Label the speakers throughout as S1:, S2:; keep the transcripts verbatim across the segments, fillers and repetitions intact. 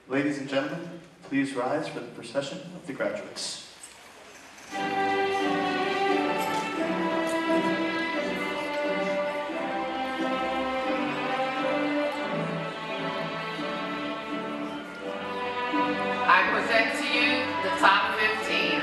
S1: Ladies and gentlemen, please rise for the procession of the graduates.
S2: I present to you the top fifteen.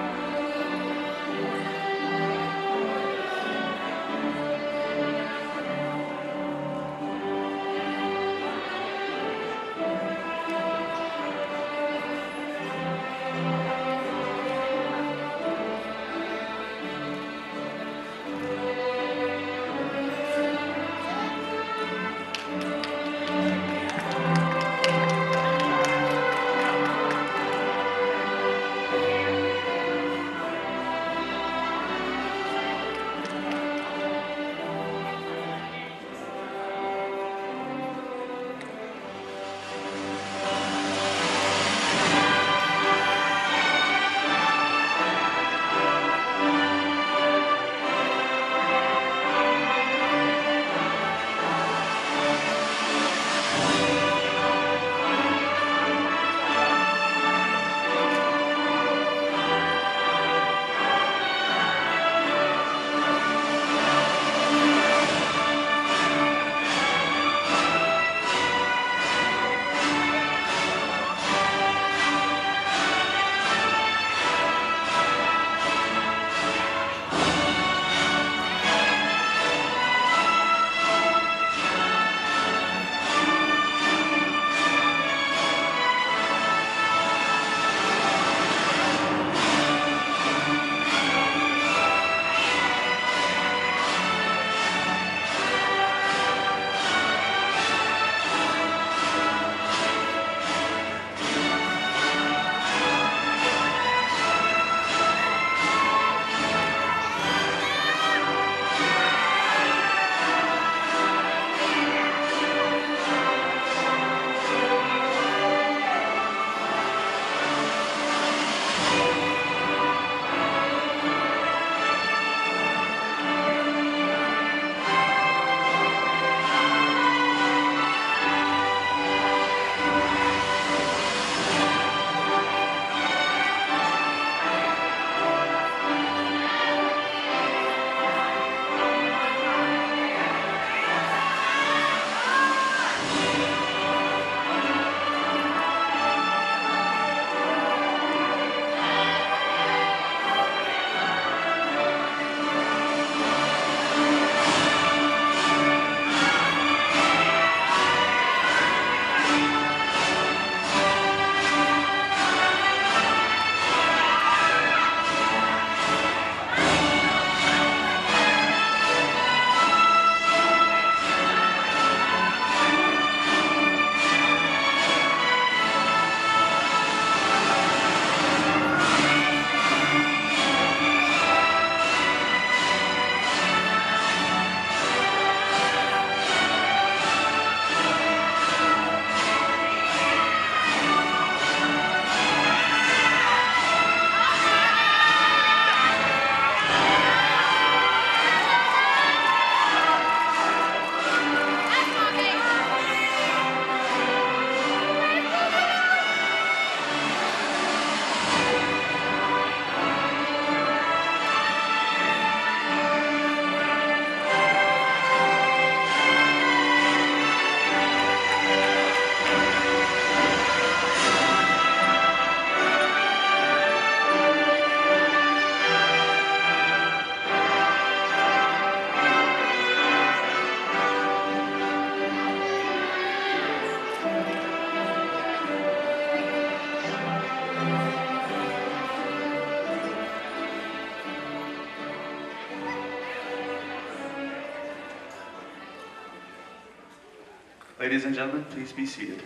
S1: Ladies and gentlemen, please be seated.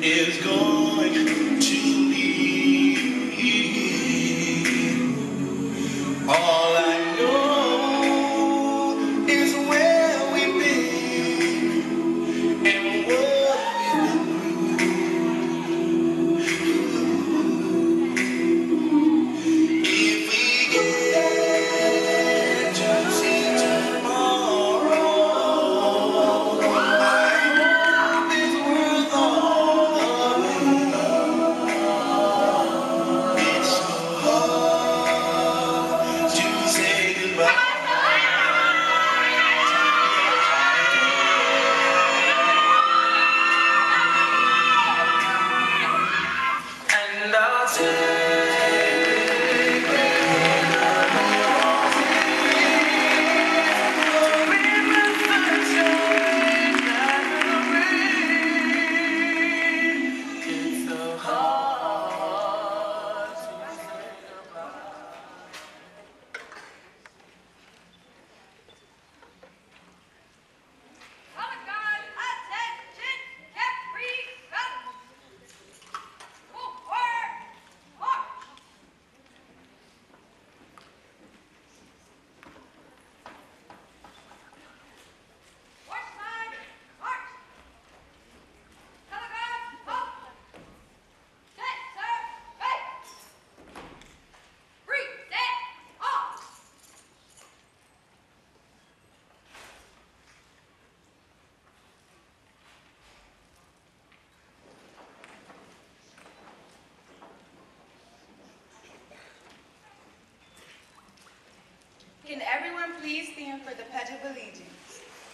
S3: is going to lead. All I know is where we've been and what we've been through. If we get to see tomorrow, I hope it's worth all the rain. It's so hard to say goodbye. And I'll take it's so hard to say goodbye.
S4: Can everyone please stand for the Pledge of Allegiance?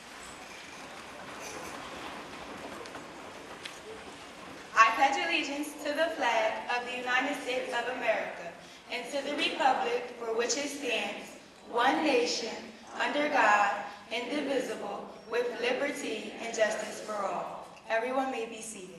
S4: I pledge allegiance to the flag of the United States of America and to the republic for which it stands, one nation, under God, indivisible, with liberty and justice for all. Everyone may be seated.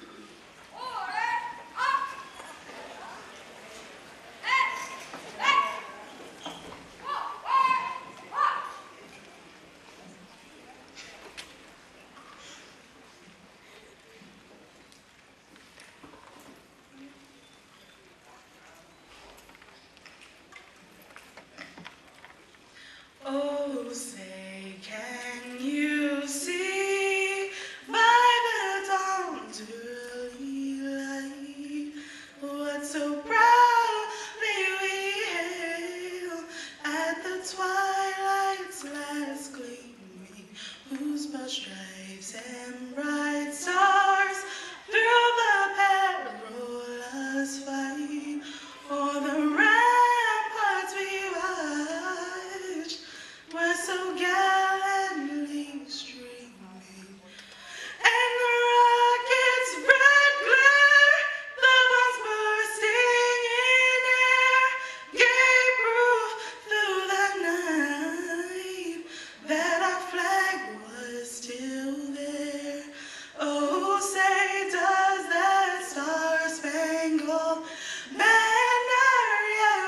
S3: Oh, say, can you see by the dawn's early light what so proudly we hail at the twilight's last gleaming, whose broad stripes and bright stars through the perilous fight o'er the ramparts we watched were so gallantly streaming, and the rocket's red glare, the bombs bursting in air, gave proof through the night that our flag was still there. Oh, say, does that star-spangled banner yet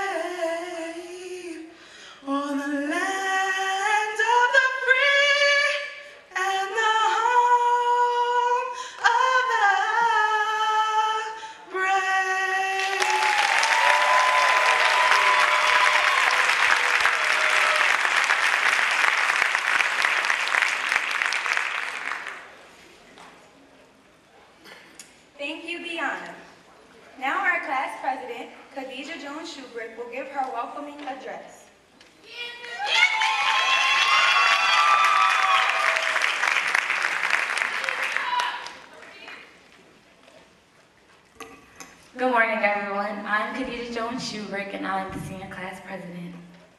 S3: wave o'er the land of the free and the home of the brave?
S4: Thank you, Deanna. Now our class president, Khadijah Jones-Shubrick, will give her welcoming address.
S5: Good morning, everyone. I'm Khadijah Jones-Shubrick, and I'm the senior class president.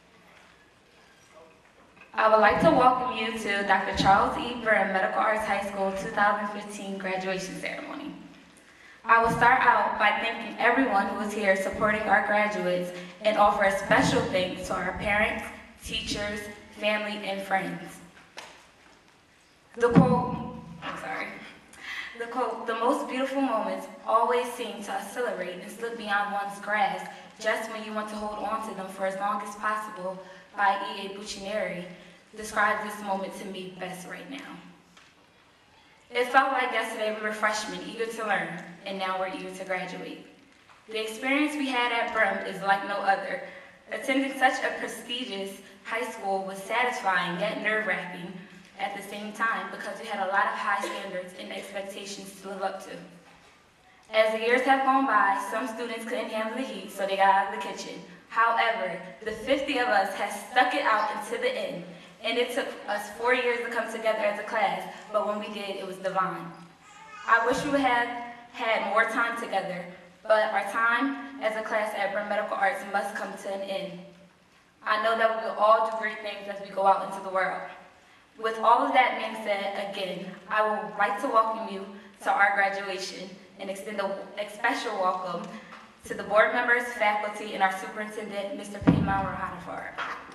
S5: I would like to welcome you to Doctor Charles E. Brimm Medical Arts High School two thousand fifteen graduation ceremony. I will start out by thanking everyone who is here supporting our graduates and offer a special thanks to our parents, teachers, family, and friends. The quote, I'm sorry, the quote, "The most beautiful moments always seem to accelerate and slip beyond one's grasp just when you want to hold on to them for as long as possible," by E A Buccineri, describes this moment to me best right now. It felt like yesterday we were freshmen, eager to learn, and now we're eager to graduate. The experience we had at Brimm is like no other. Attending such a prestigious high school was satisfying yet nerve-wracking at the same time because we had a lot of high standards and expectations to live up to. As the years have gone by, some students couldn't handle the heat, so they got out of the kitchen. However, the fifty of us has stuck it out until the end, and it took us four years to come together as a class, but when we did, it was divine. I wish we would have had more time together, but our time as a class at Brimm Medical Arts must come to an end. I know that we will all do great things as we go out into the world. With all of that being said, again, I would like to welcome you to our graduation and extend a, a special welcome to the board members, faculty, and our superintendent, Mister Payman Rohanafar.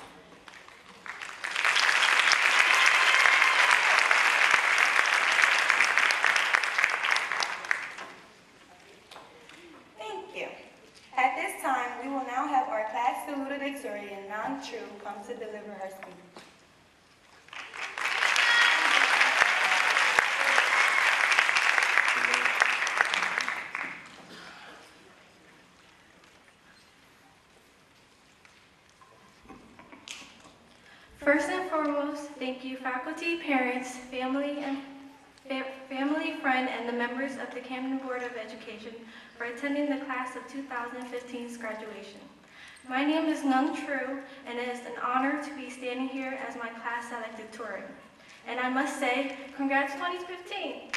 S4: Thank you. At this time, we will now have our class salutatorian, Nan True, come to deliver her speech.
S6: First and foremost, thank you faculty, parents, family, and fa family, friend, and the members of the Camden Board of Education for attending the class of two thousand fifteen's graduation. My name is Nung True, and it is an honor to be standing here as my class valedictorian. And I must say, congrats twenty fifteen!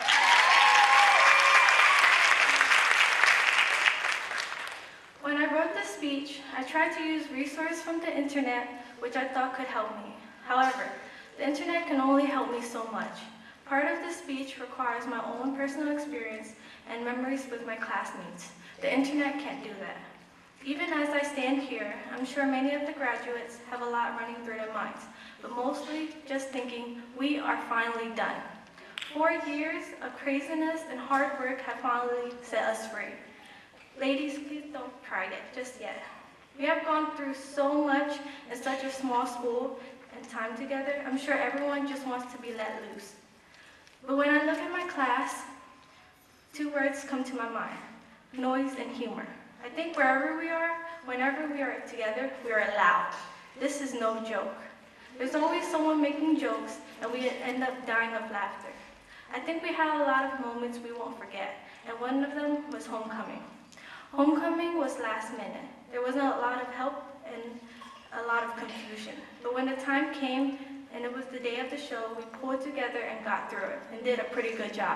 S6: When I wrote the speech, I tried to use resources from the internet, which I thought could help me. However, the internet can only help me so much. Part of the speech requires my own personal experience and memories with my classmates. The internet can't do that. Even as I stand here, I'm sure many of the graduates have a lot running through their minds, but mostly just thinking, we are finally done. Four years of craziness and hard work have finally set us free. Ladies, please don't cry yet, just yet. We have gone through so much in such a small school and time together. I'm sure everyone just wants to be let loose. But when I look at my class, two words come to my mind: noise and humor. I think wherever we are, whenever we are together, we are loud. This is no joke. There's always someone making jokes, and we end up dying of laughter. I think we had a lot of moments we won't forget, and one of them was homecoming. Homecoming was last minute. There wasn't a lot of help and a lot of confusion. But when the time came and it was the day of the show, we pulled together and got through it and did a pretty good job.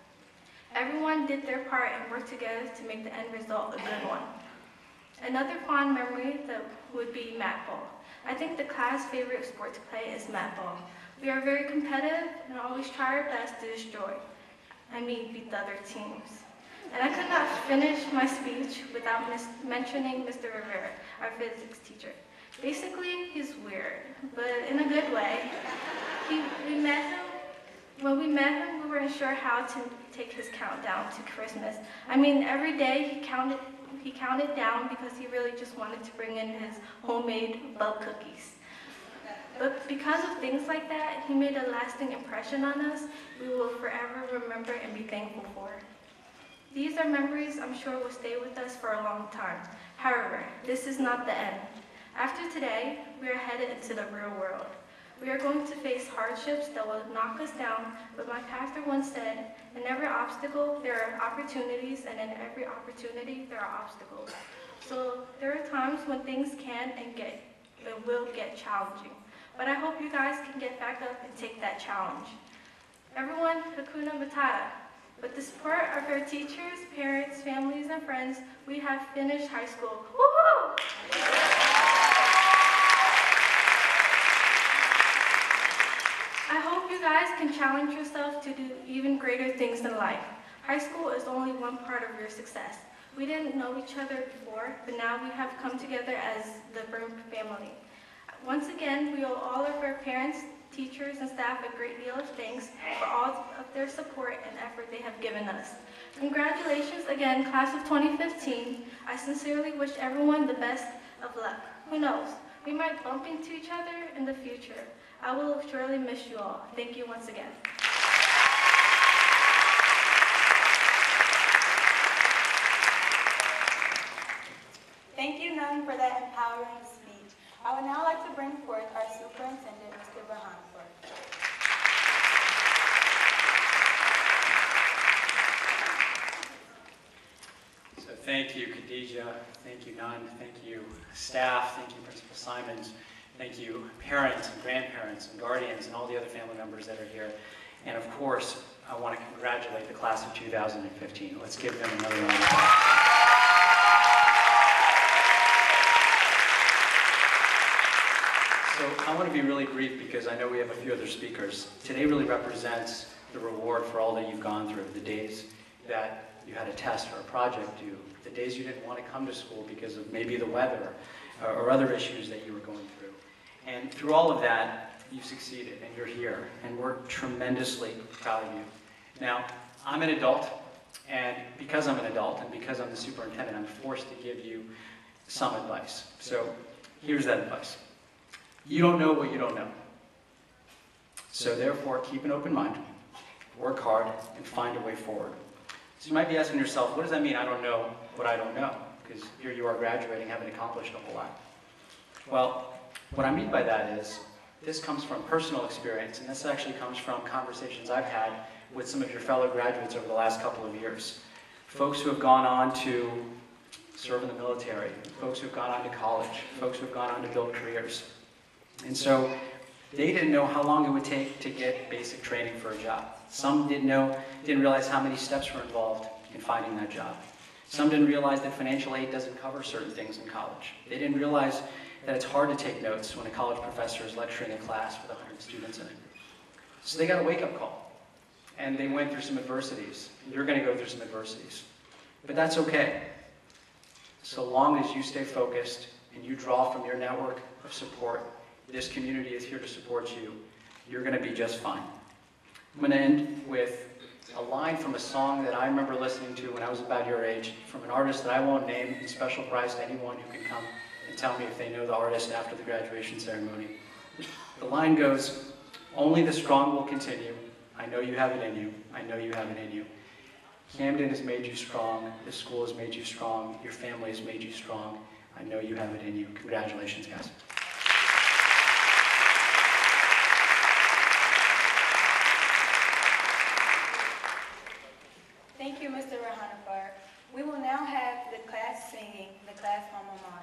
S6: Everyone did their part and worked together to make the end result a good one. Another fond memory that would be mat ball. I think the class' favorite sport to play is mat ball. We are very competitive and always try our best to destroy, I mean beat the other teams. And I could not finish my speech without mis mentioning Mister Rivera, our physics teacher. Basically, he's weird, but in a good way. He, we met him, when we met him, we weren't sure how to take his countdown to Christmas. I mean, every day he counted, he counted down because he really just wanted to bring in his homemade bug cookies. But because of things like that, he made a lasting impression on us we will forever remember and be thankful for. These are memories I'm sure will stay with us for a long time. However, this is not the end. After today, we are headed into the real world. We are going to face hardships that will knock us down, but my pastor once said, in every obstacle, there are opportunities, and in every opportunity, there are obstacles. So there are times when things can and get, and will get challenging. But I hope you guys can get back up and take that challenge. Everyone, Hakuna Matata. With the support of our teachers, parents, families, and friends, we have finished high school. Woohoo! I hope you guys can challenge yourself to do even greater things in life. High school is only one part of your success. We didn't know each other before, but now we have come together as the Brimm family. Once again, we owe all of our parents, teachers, and staff a great deal of thanks for all of their support and effort they have given us. Congratulations again, class of twenty fifteen. I sincerely wish everyone the best of luck. Who knows, we might bump into each other in the future. I will surely miss you all. Thank you once again.
S4: that empowering speech. I would now like to bring forth our superintendent, Mister Bahanford.
S7: So thank you, Khadija. Thank you, Nund. Thank you, staff. Thank you, Principal Simons. Thank you, parents and grandparents and guardians and all the other family members that are here. And of course, I want to congratulate the class of two thousand fifteen. Let's give them another round of applause. So I want to be really brief because I know we have a few other speakers. Today really represents the reward for all that you've gone through, the days that you had a test or a project due, the days you didn't want to come to school because of maybe the weather or, or other issues that you were going through. And through all of that, you've succeeded and you're here, and we're tremendously proud of you. Now, I'm an adult, and because I'm an adult and because I'm the superintendent, I'm forced to give you some advice. So here's that advice. You don't know what you don't know. So therefore, keep an open mind, work hard, and find a way forward. So you might be asking yourself, what does that mean? I don't know what I don't know, because here you are graduating, haven't accomplished a whole lot. Well, what I mean by that is, this comes from personal experience, and this actually comes from conversations I've had with some of your fellow graduates over the last couple of years. Folks who have gone on to serve in the military, folks who have gone on to college, folks who have gone on to build careers. And so they didn't know how long it would take to get basic training for a job. Some didn't know, didn't realize how many steps were involved in finding that job. Some didn't realize that financial aid doesn't cover certain things in college. They didn't realize that it's hard to take notes when a college professor is lecturing a class with one hundred students in it. So they got a wake-up call, and they went through some adversities. You're going to go through some adversities, but that's okay. So long as you stay focused and you draw from your network of support, this community is here to support you, you're going to be just fine. I'm going to end with a line from a song that I remember listening to when I was about your age, from an artist that I won't name, and special prize to anyone who can come and tell me if they know the artist after the graduation ceremony. The line goes, "Only the strong will continue. I know you have it in you. I know you have it in you. Camden has made you strong. This school has made you strong. Your family has made you strong. I know you have it in you." Congratulations, guys.
S4: Thank you, Mister Rahanafar. We will now have the class singing the class alma mater.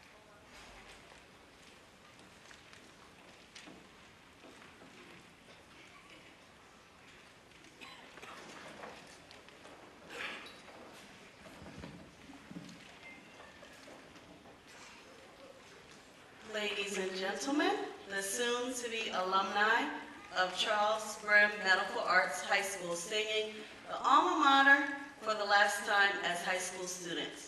S3: Ladies and gentlemen, the soon-to-be alumni of Charles Brimm Medical Arts High School singing the alma mater for the last time as high school students.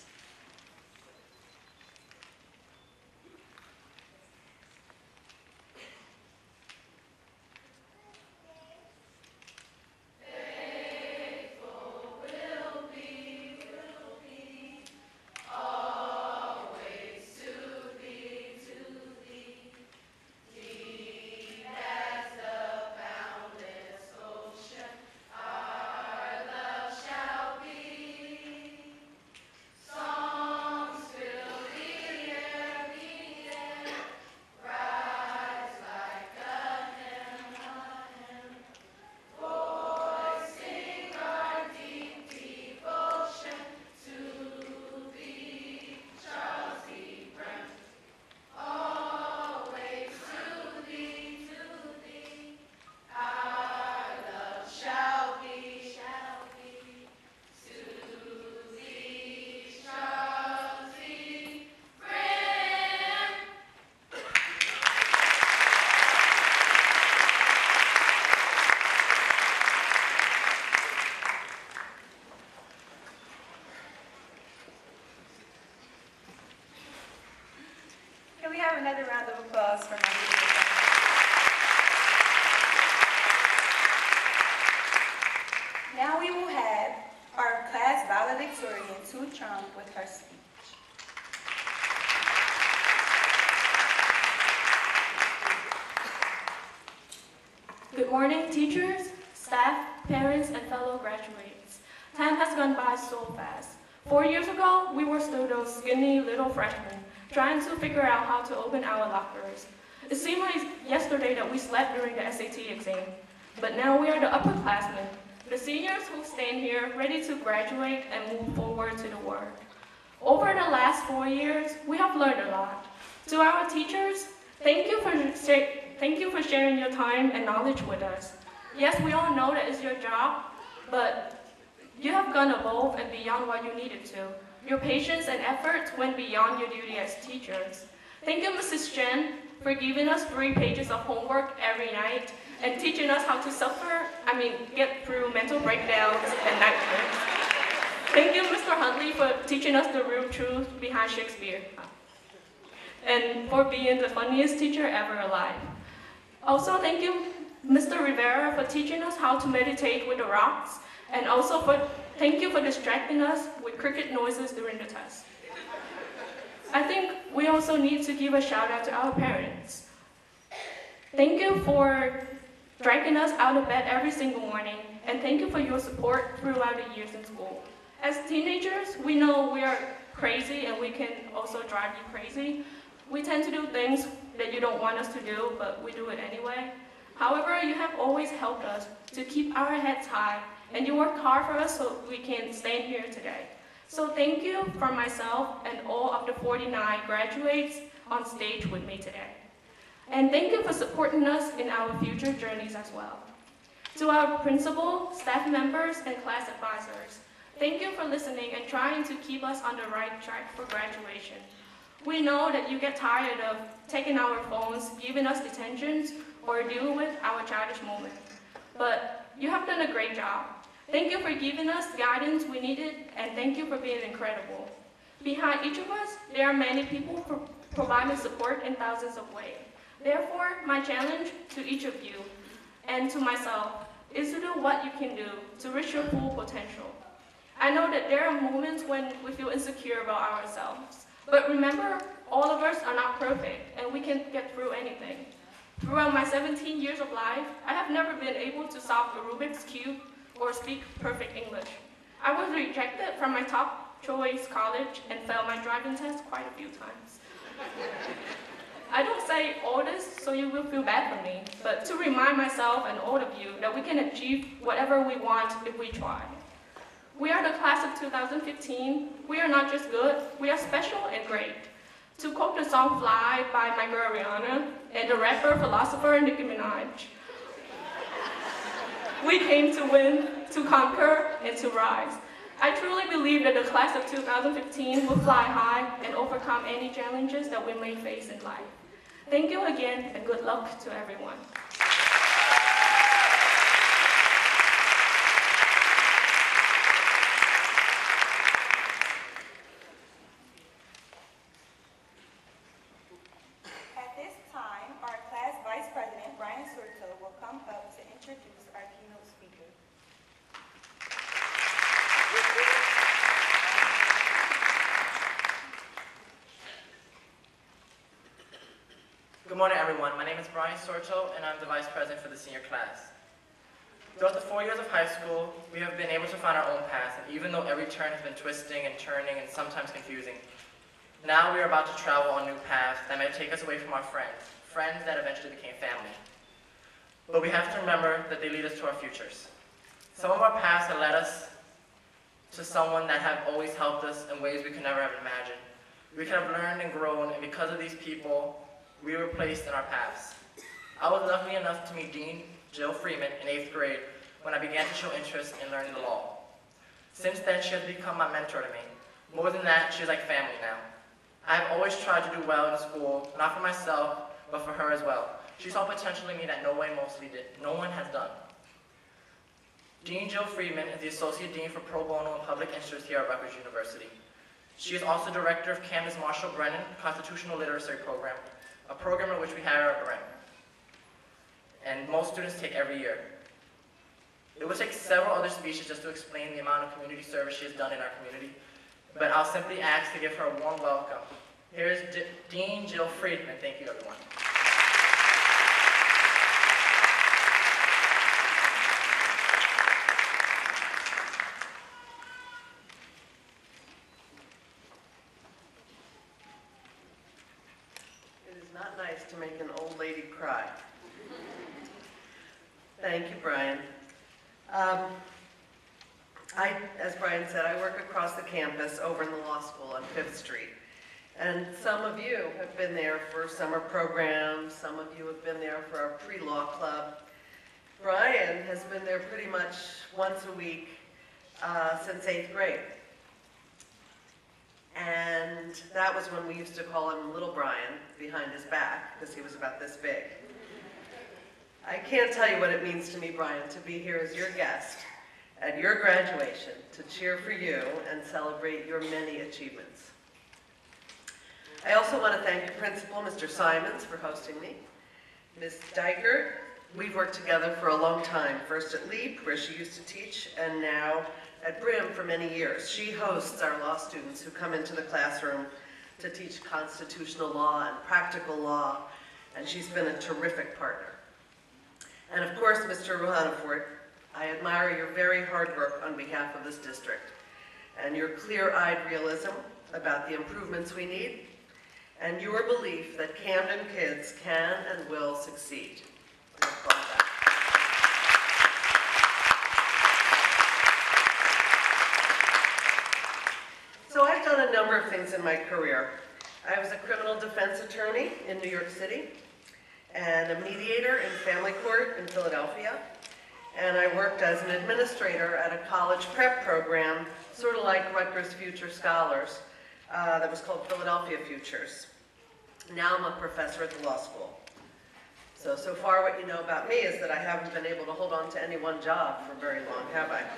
S4: Can we have another round of applause for my leaders? Now we will have our class valedictorian, Tu Trung, with her speech.
S6: Good morning, teachers, staff, parents, and fellow graduates. Time has gone by so fast. Four years ago, we were still those skinny little freshmen, trying to figure out how to open our lockers. It seemed like yesterday that we slept during the S A T exam, but now we are the upperclassmen, the seniors who stand here ready to graduate and move forward to the world. Over the last four years, we have learned a lot. To our teachers, thank you for, thank you for sharing your time and knowledge with us. Yes, we all know that it's your job, but you have gone above and beyond what you needed to. Your patience and efforts went beyond your duty as teachers. Thank you, Missus Chen, for giving us three pages of homework every night and teaching us how to suffer, I mean, get through mental breakdowns and nightmares. Thank you, Mister Huntley, for teaching us the real truth behind Shakespeare, and for being the funniest teacher ever alive. Also, thank you, Mister Rivera, for teaching us how to meditate with the rocks, and also for, thank you for distracting us with cricket noises during the test. I think we also need to give a shout out to our parents. Thank you for dragging us out of bed every single morning, and thank you for your support throughout the years in school. As teenagers, we know we are crazy and we can also drive you crazy. We tend to do things that you don't want us to do, but we do it anyway. However, you have always helped us to keep our heads high, and you worked hard for us so we can stand here today. So thank you from myself and all of the forty-nine graduates on stage with me today. And thank you for supporting us in our future journeys as well. To our principal, staff members, and class advisors, thank you for listening and trying to keep us on the right track for graduation. We know that you get tired of taking our phones, giving us detentions, or dealing with our childish moments. But you have done a great job. Thank you for giving us the guidance we needed, and thank you for being incredible. Behind each of us, there are many people pro providing support in thousands of ways. Therefore, my challenge to each of you, and to myself, is to do what you can do to reach your full potential. I know that there are moments when we feel insecure about ourselves, but remember, all of us are not perfect, and we can get through anything. Throughout my seventeen years of life, I have never been able to solve the Rubik's Cube or speak perfect English. I was rejected from my top choice college and failed my driving test quite a few times. I don't say all this so you will feel bad for me, but to remind myself and all of you that we can achieve whatever we want if we try. We are the class of two thousand fifteen. We are not just good, we are special and great. To quote the song Fly by my girl Rihanna and the rapper philosopher Nicki Minaj, we came to win, to conquer, and to rise. I truly believe that the class of two thousand fifteen will fly high and overcome any challenges that we may face in life. Thank you again, and good luck to everyone.
S4: At this time, our class vice president, Brian Surto, will come up to introduce our keynote speaker.
S8: Good morning, everyone. My name is Brian Sorto, and I'm the vice president for the senior class. Throughout the four years of high school, we have been able to find our own path, and even though every turn has been twisting and turning and sometimes confusing, now we are about to travel on new paths that may take us away from our friends, friends that eventually became family. But we have to remember that they lead us to our futures. Some of our paths have led us to someone that have always helped us in ways we could never have imagined. We could have learned and grown, and because of these people, we were placed in our paths. I was lucky enough to meet Dean Jill Freeman in eighth grade when I began to show interest in learning the law. Since then, she has become my mentor to me. More than that, she's like family now. I have always tried to do well in school, not for myself, but for her as well. She saw potential in me that no one mostly did, no one has done. Dean Jill Freeman is the Associate Dean for Pro Bono and Public Interest here at Rutgers University. She is also Director of Candace Marshall Brennan Constitutional Literacy Program, a program in which we have at Brimm, and most students take every year. It would take several other speeches just to explain the amount of community service she has done in our community, but I'll simply ask to give her a warm welcome. Here is D Dean Jill Freeman. Thank you, everyone.
S9: nice to make an old lady cry. Thank you, Brian. Um, I, as Brian said, I work across the campus over in the law school on Fifth Street. And some of you have been there for summer programs, some of you have been there for our pre-law club. Brian has been there pretty much once a week uh, since eighth grade. And that was when we used to call him Little Brian behind his back, because he was about this big. I can't tell you what it means to me, Brian, to be here as your guest at your graduation, to cheer for you and celebrate your many achievements. I also want to thank your principal, Mister Simons, for hosting me. Miz Dykert, we've worked together for a long time, first at LEAP, where she used to teach, and now at Brimm for many years. She hosts our law students who come into the classroom to teach constitutional law and practical law, and she's been a terrific partner. And of course, Mister Ruhanafort, I admire your very hard work on behalf of this district, and your clear-eyed realism about the improvements we need, and your belief that Camden kids can and will succeed. So I've done a number of things in my career. I was a criminal defense attorney in New York City, and a mediator in family court in Philadelphia, and I worked as an administrator at a college prep program, sort of like Rutgers Future Scholars, uh, that was called Philadelphia Futures. Now I'm a professor at the law school. So, so far what you know about me is that I haven't been able to hold on to any one job for very long, have I?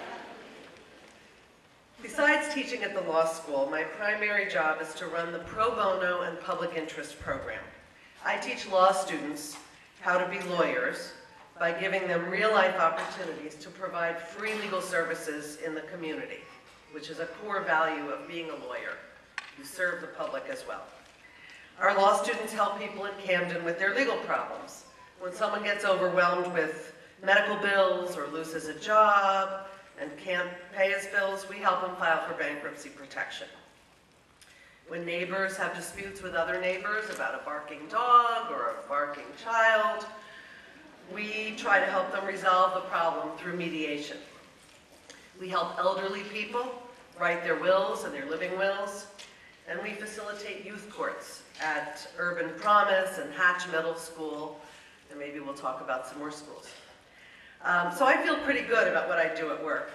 S9: Besides teaching at the law school, my primary job is to run the pro bono and public interest program. I teach law students how to be lawyers by giving them real-life opportunities to provide free legal services in the community, which is a core value of being a lawyer. You serve the public as well. Our law students help people in Camden with their legal problems. When someone gets overwhelmed with medical bills or loses a job and can't pay his bills, we help them file for bankruptcy protection. When neighbors have disputes with other neighbors about a barking dog or a barking child, we try to help them resolve the problem through mediation. We help elderly people write their wills and their living wills, and we facilitate youth courts at Urban Promise and Hatch Middle School, and maybe we'll talk about some more schools. Um, so I feel pretty good about what I do at work.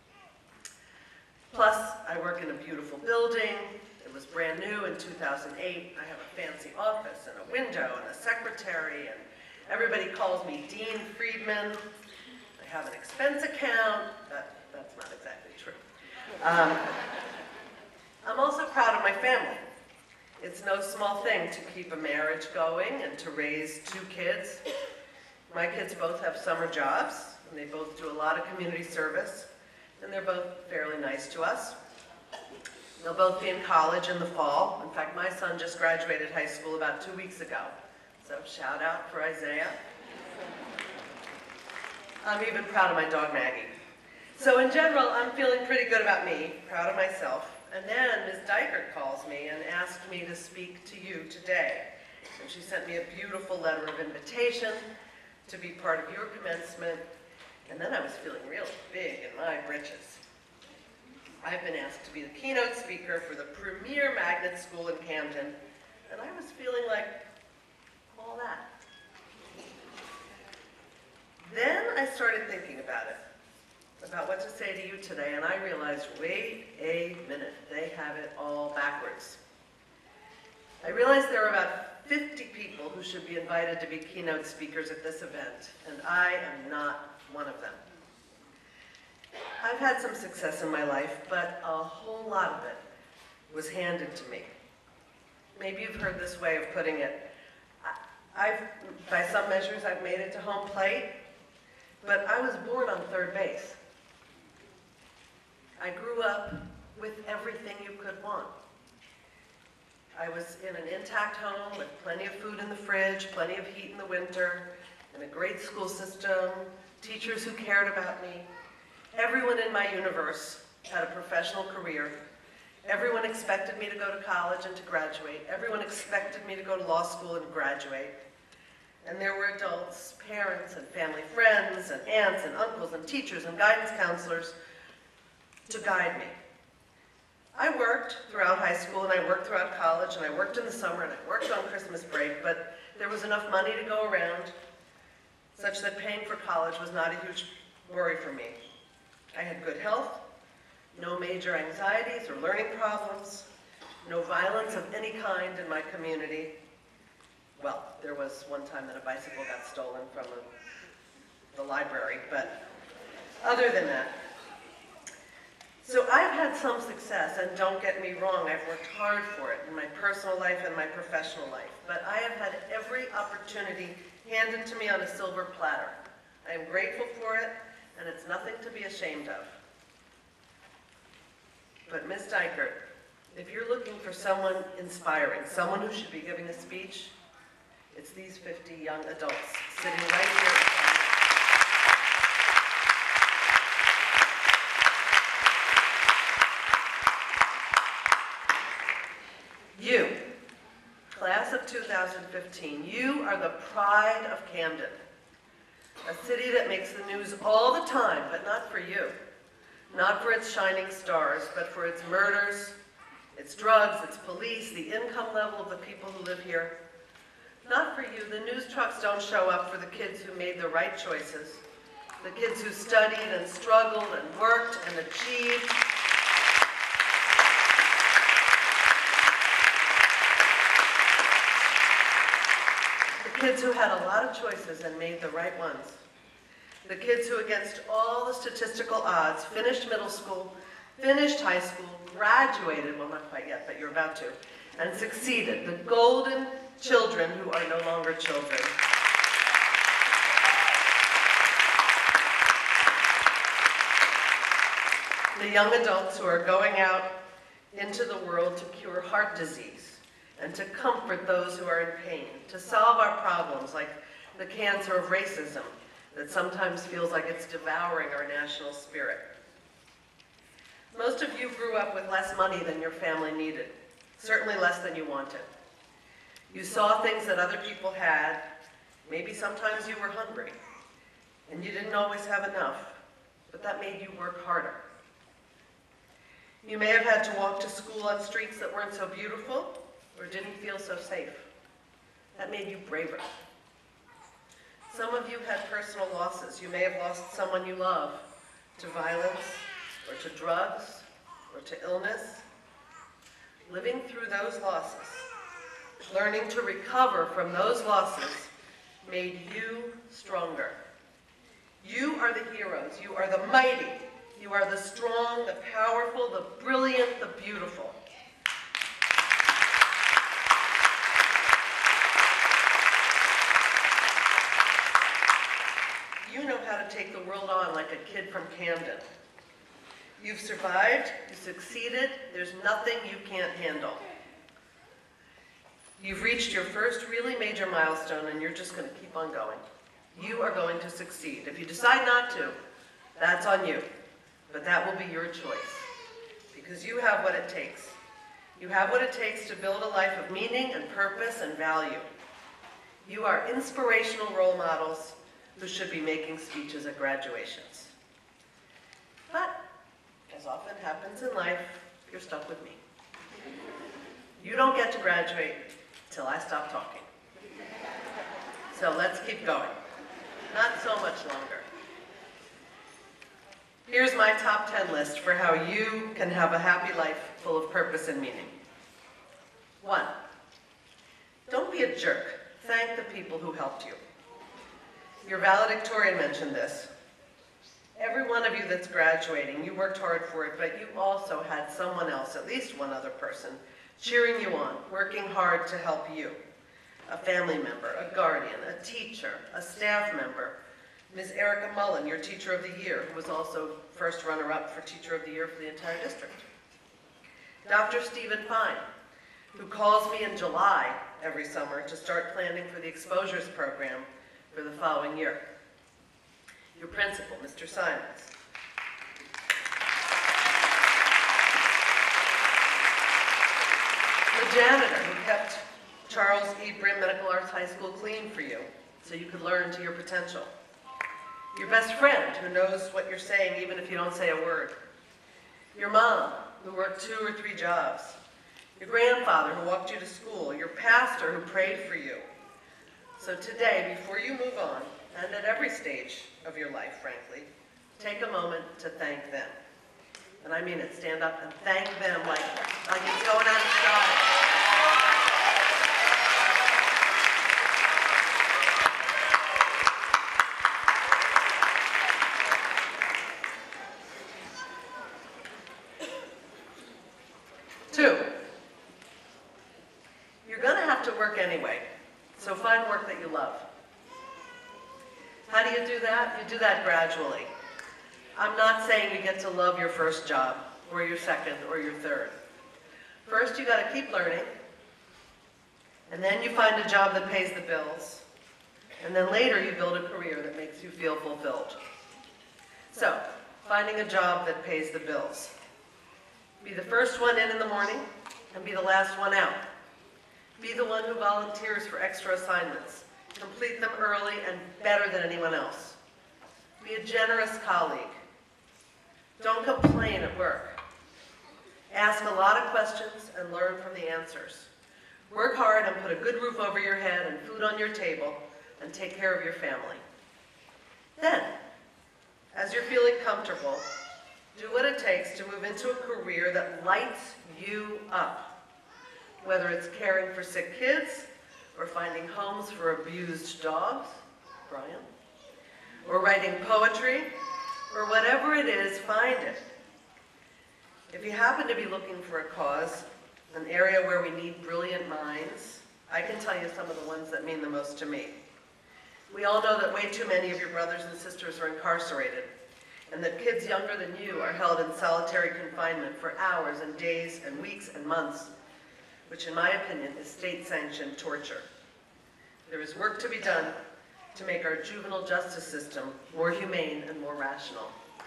S9: Plus, I work in a beautiful building. It was brand new in two thousand eight. I have a fancy office and a window and a secretary, and everybody calls me Dean Friedman. I have an expense account. That, that's not exactly true. Um, I'm also proud of my family. It's no small thing to keep a marriage going and to raise two kids. My kids both have summer jobs, and they both do a lot of community service, and they're both fairly nice to us. They'll both be in college in the fall. In fact, my son just graduated high school about two weeks ago. So shout out for Isaiah. I'm even proud of my dog Maggie. So in general, I'm feeling pretty good about me, proud of myself. And then Miz Dykert calls me and asked me to speak to you today. And she sent me a beautiful letter of invitation to be part of your commencement. And then I was feeling real big in my britches. I've been asked to be the keynote speaker for the premier magnet school in Camden, and I was feeling like all that. Then I started thinking about it, about what to say to you today, and I realized, wait a minute, they have it all backwards. I realized there are about fifty people who should be invited to be keynote speakers at this event, and I am not one of them. I've had some success in my life, but a whole lot of it was handed to me. Maybe you've heard this way of putting it. I've, by some measures, I've made it to home plate, but I was born on third base. I grew up with everything you could want. I was in an intact home with plenty of food in the fridge, plenty of heat in the winter, and a great school system, teachers who cared about me. Everyone in my universe had a professional career, Everyone expected me to go to college and to graduate. Everyone expected me to go to law school and graduate. And there were adults, parents and family friends and aunts and uncles and teachers and guidance counselors to guide me. I worked throughout high school and I worked throughout college and I worked in the summer and I worked on Christmas break, but there was enough money to go around such that paying for college was not a huge worry for me. I had good health, no major anxieties or learning problems, no violence of any kind in my community. Well, there was one time that a bicycle got stolen from a, the library, but other than that. So I've had some success, and don't get me wrong, I've worked hard for it in my personal life and my professional life, but I have had every opportunity handed to me on a silver platter. I am grateful for it, and it's nothing to be ashamed of. But Miz Dykert, if you're looking for someone inspiring, someone who should be giving a speech, it's these fifty young adults sitting right here. You, class of two thousand fifteen, you are the pride of Camden, a city that makes the news all the time, but not for you. Not for its shining stars, but for its murders, its drugs, its police, the income level of the people who live here. Not for you. The news trucks don't show up for the kids who made the right choices, the kids who studied and struggled and worked and achieved. The kids who had a lot of choices and made the right ones. The kids who, against all the statistical odds, finished middle school, finished high school, graduated, well, not quite yet, but you're about to, and succeeded. The golden children who are no longer children. The young adults who are going out into the world to cure heart disease and to comfort those who are in pain, to solve our problems like the cancer of racism, that sometimes feels like it's devouring our national spirit. Most of you grew up with less money than your family needed, certainly less than you wanted. You saw things that other people had. Maybe sometimes you were hungry, and you didn't always have enough, but that made you work harder. You may have had to walk to school on streets that weren't so beautiful or didn't feel so safe. That made you braver. Some of you had personal losses. You may have lost someone you love to violence or to drugs or to illness. Living through those losses, learning to recover from those losses made you stronger. You are the heroes. You are the mighty. You are the strong, the powerful, the brilliant, the beautiful. You know how to take the world on like a kid from Camden. You've survived, you succeeded, there's nothing you can't handle. You've reached your first really major milestone and you're just going to keep on going. You are going to succeed. If you decide not to, that's on you. But that will be your choice. Because you have what it takes. You have what it takes to build a life of meaning and purpose and value. You are inspirational role models who should be making speeches at graduations. But, as often happens in life, you're stuck with me. You don't get to graduate till I stop talking. So let's keep going. Not so much longer. Here's my top ten list for how you can have a happy life full of purpose and meaning. One, don't be a jerk. Thank the people who helped you. Your valedictorian mentioned this. Every one of you that's graduating, you worked hard for it, but you also had someone else, at least one other person, cheering you on, working hard to help you. A family member, a guardian, a teacher, a staff member. Miz Erica Mullen, your Teacher of the Year, who was also first runner-up for Teacher of the Year for the entire district. Doctor Stephen Fine, who calls me in July every summer to start planning for the exposures program for the following year. Your principal, Mister Simons. The janitor who kept Charles E. Brimm Medical Arts High School clean for you so you could learn to your potential. Your best friend who knows what you're saying even if you don't say a word. Your mom who worked two or three jobs. Your grandfather who walked you to school. Your pastor who prayed for you. So today, before you move on, and at every stage of your life, frankly, take a moment to thank them. And I mean it, stand up and thank them like, like it's going out of style. Two, you're going to have to work anyway, so find work that you love. How do you do that? You do that gradually. I'm not saying you get to love your first job, or your second, or your third. First, you got to keep learning, and then you find a job that pays the bills, and then later you build a career that makes you feel fulfilled. So, finding a job that pays the bills. Be the first one in in the morning, and be the last one out. Be the one who volunteers for extra assignments. Complete them early and better than anyone else. Be a generous colleague. Don't complain at work. Ask a lot of questions and learn from the answers. Work hard and put a good roof over your head and food on your table and take care of your family. Then, as you're feeling comfortable, do what it takes to move into a career that lights you up. Whether it's caring for sick kids, or finding homes for abused dogs, Brian, or writing poetry, or whatever it is, find it. If you happen to be looking for a cause, an area where we need brilliant minds, I can tell you some of the ones that mean the most to me. We all know that way too many of your brothers and sisters are incarcerated, and that kids younger than you are held in solitary confinement for hours and days and weeks and months, which in my opinion is state-sanctioned torture. There is work to be done to make our juvenile justice system more humane and more rational.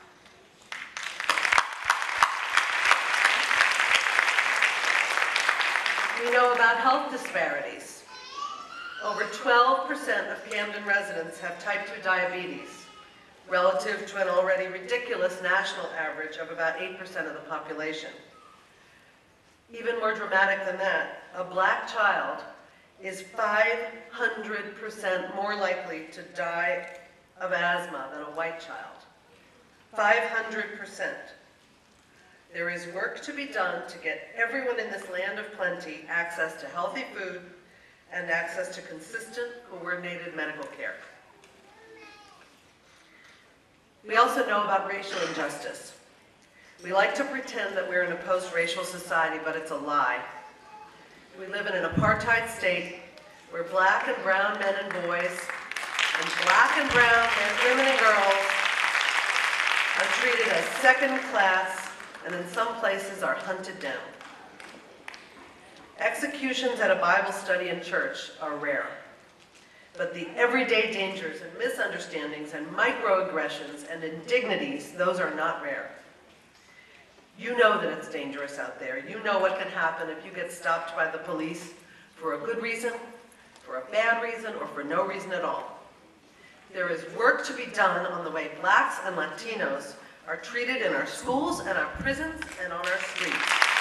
S9: We know about health disparities. Over twelve percent of Camden residents have type two diabetes, relative to an already ridiculous national average of about eight percent of the population. Even more dramatic than that, a black child is five hundred percent more likely to die of asthma than a white child. five hundred percent. There is work to be done to get everyone in this land of plenty access to healthy food and access to consistent, coordinated medical care. We also know about racial injustice. We like to pretend that we're in a post-racial society, but it's a lie. We live in an apartheid state where black and brown men and boys, and black and brown men, women and girls are treated as second class, and in some places are hunted down. Executions at a Bible study in church are rare, but the everyday dangers and misunderstandings and microaggressions and indignities, those are not rare. You know that it's dangerous out there. You know what can happen if you get stopped by the police for a good reason, for a bad reason, or for no reason at all. There is work to be done on the way blacks and Latinos are treated in our schools and our prisons and on our streets.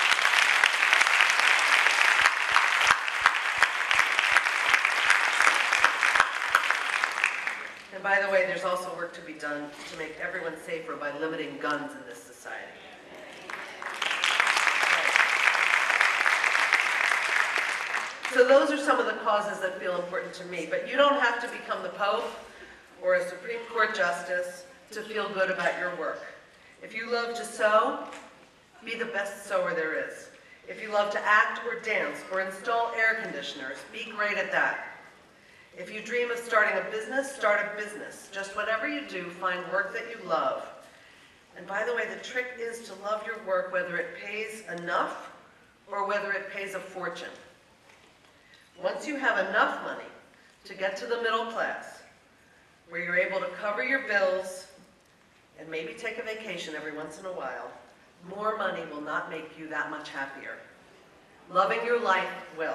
S9: And by the way, there's also work to be done to make everyone safer by limiting guns in this society. So those are some of the causes that feel important to me, but you don't have to become the Pope or a Supreme Court Justice to feel good about your work. If you love to sew, be the best sewer there is. If you love to act or dance or install air conditioners, be great at that. If you dream of starting a business, start a business. Just whatever you do, find work that you love. And by the way, the trick is to love your work whether it pays enough or whether it pays a fortune. Once you have enough money to get to the middle class, where you're able to cover your bills and maybe take a vacation every once in a while, more money will not make you that much happier. Loving your life will.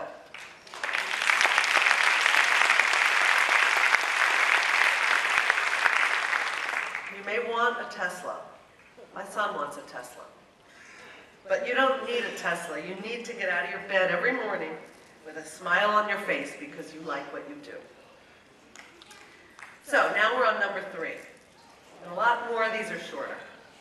S9: You may want a Tesla. My son wants a Tesla. But you don't need a Tesla. You need to get out of your bed every morning with a smile on your face because you like what you do. So now we're on number three. And a lot more of these are shorter.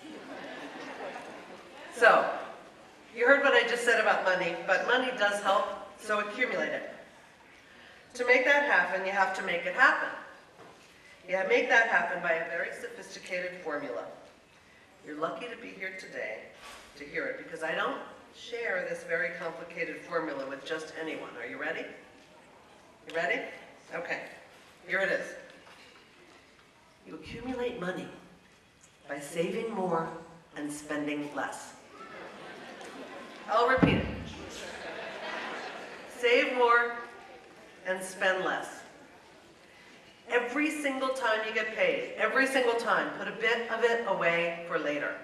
S9: So, you heard what I just said about money, but money does help, so accumulate it. To make that happen, you have to make it happen. You make that happen by a very sophisticated formula. You're lucky to be here today to hear it, because I don't share this very complicated formula with just anyone. Are you ready? You ready? Okay, here it is. You accumulate money by saving more and spending less. I'll repeat it. Save more and spend less. Every single time you get paid, every single time, put a bit of it away for later.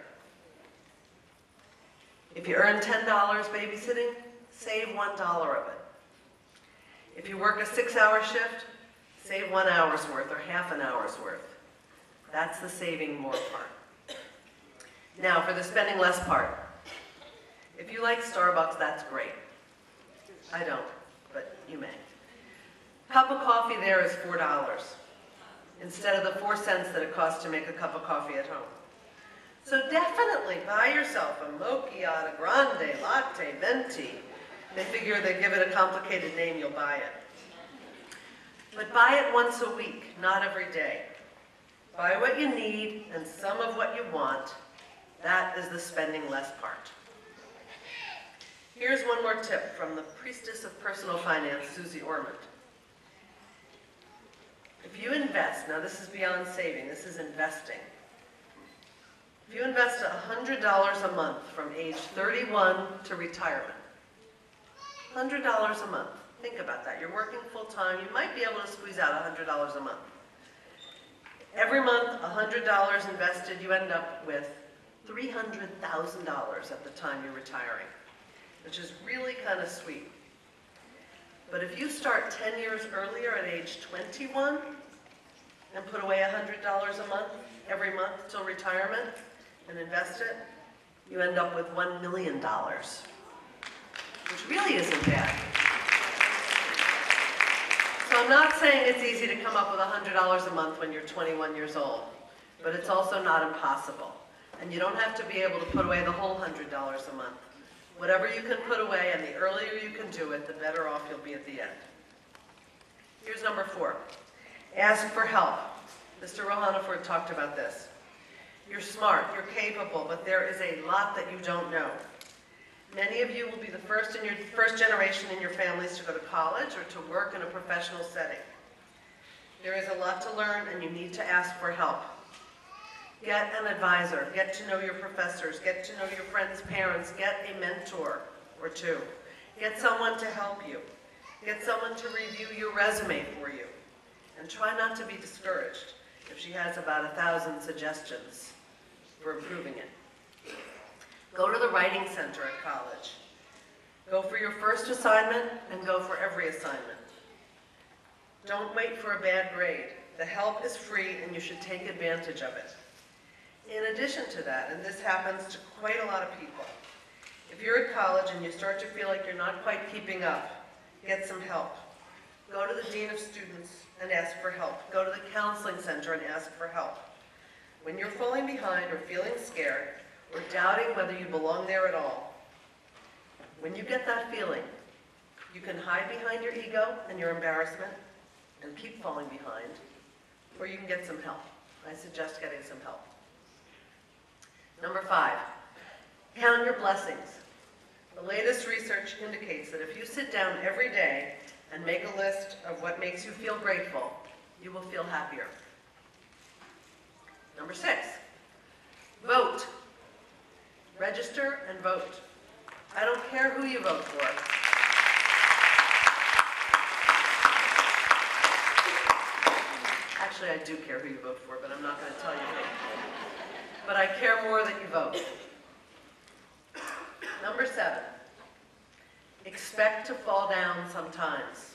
S9: If you earn ten dollars babysitting, save one dollar of it. If you work a six-hour shift, save one hour's worth or half an hour's worth. That's the saving more part. Now for the spending less part. If you like Starbucks, that's great. I don't, but you may. Cup of coffee there is four dollars instead of the four cents that it costs to make a cup of coffee at home. So definitely buy yourself a macchiato, grande, latte, venti. They figure they give it a complicated name, you'll buy it. But buy it once a week, not every day. Buy what you need and some of what you want. That is the spending less part. Here's one more tip from the priestess of personal finance, Susie Ormond. If you invest, now this is beyond saving, this is investing. If you invest one hundred dollars a month from age thirty-one to retirement, one hundred dollars a month, think about that. You're working full time, you might be able to squeeze out one hundred dollars a month. Every month, one hundred dollars invested, you end up with three hundred thousand dollars at the time you're retiring, which is really kind of sweet. But if you start ten years earlier at age twenty-one and put away one hundred dollars a month, every month till retirement, and invest it, you end up with one million dollars, which really isn't bad. So I'm not saying it's easy to come up with one hundred dollars a month when you're twenty-one years old, but it's also not impossible. And you don't have to be able to put away the whole one hundred dollars a month. Whatever you can put away, and the earlier you can do it, the better off you'll be at the end. Here's number four. Ask for help. Mister Rohanaford talked about this. You're smart, you're capable, but there is a lot that you don't know. Many of you will be the first in your first generation in your families to go to college or to work in a professional setting. There is a lot to learn, and you need to ask for help. Get an advisor, get to know your professors, get to know your friends' parents, get a mentor or two. Get someone to help you. Get someone to review your resume for you. And try not to be discouraged if she has about a thousand suggestions for improving it. Go to the writing center at college. Go for your first assignment and go for every assignment. Don't wait for a bad grade. The help is free and you should take advantage of it. In addition to that, and this happens to quite a lot of people, if you're at college and you start to feel like you're not quite keeping up, get some help. Go to the dean of students and ask for help. Go to the counseling center and ask for help. When you're falling behind or feeling scared or doubting whether you belong there at all, when you get that feeling, you can hide behind your ego and your embarrassment and keep falling behind, or you can get some help. I suggest getting some help. Number five, count your blessings. The latest research indicates that if you sit down every day and make a list of what makes you feel grateful, you will feel happier. Number six, vote. Register and vote. I don't care who you vote for. Actually, I do care who you vote for, but I'm not going to tell you who. But I care more that you vote. Number seven, Expect to fall down sometimes.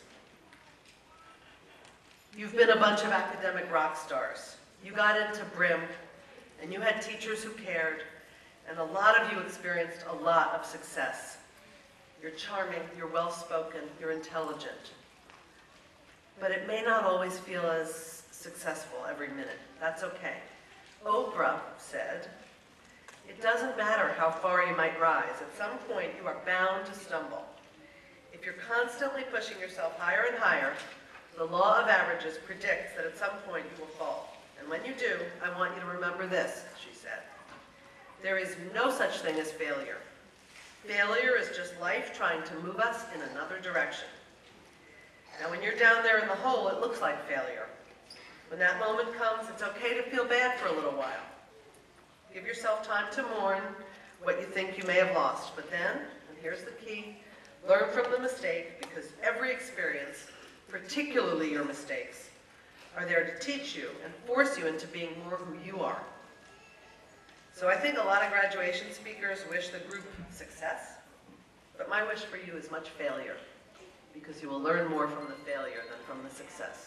S9: You've been a bunch of academic rock stars. You got into Brimm, and you had teachers who cared, and a lot of you experienced a lot of success. You're charming, you're well-spoken, you're intelligent. But it may not always feel as successful every minute. That's okay. Oprah said, "It doesn't matter how far you might rise. At some point, you are bound to stumble. If you're constantly pushing yourself higher and higher, the law of averages predicts that at some point you will fall. And when you do, I want you to remember this," she said. "There is no such thing as failure. Failure is just life trying to move us in another direction. Now, when you're down there in the hole, it looks like failure. When that moment comes, it's okay to feel bad for a little while. Give yourself time to mourn what you think you may have lost. But then, and here's the key, learn from the mistake, because every experience, particularly your mistakes, are there to teach you and force you into being more who you are." So I think a lot of graduation speakers wish the group success, but my wish for you is much failure, because you will learn more from the failure than from the success.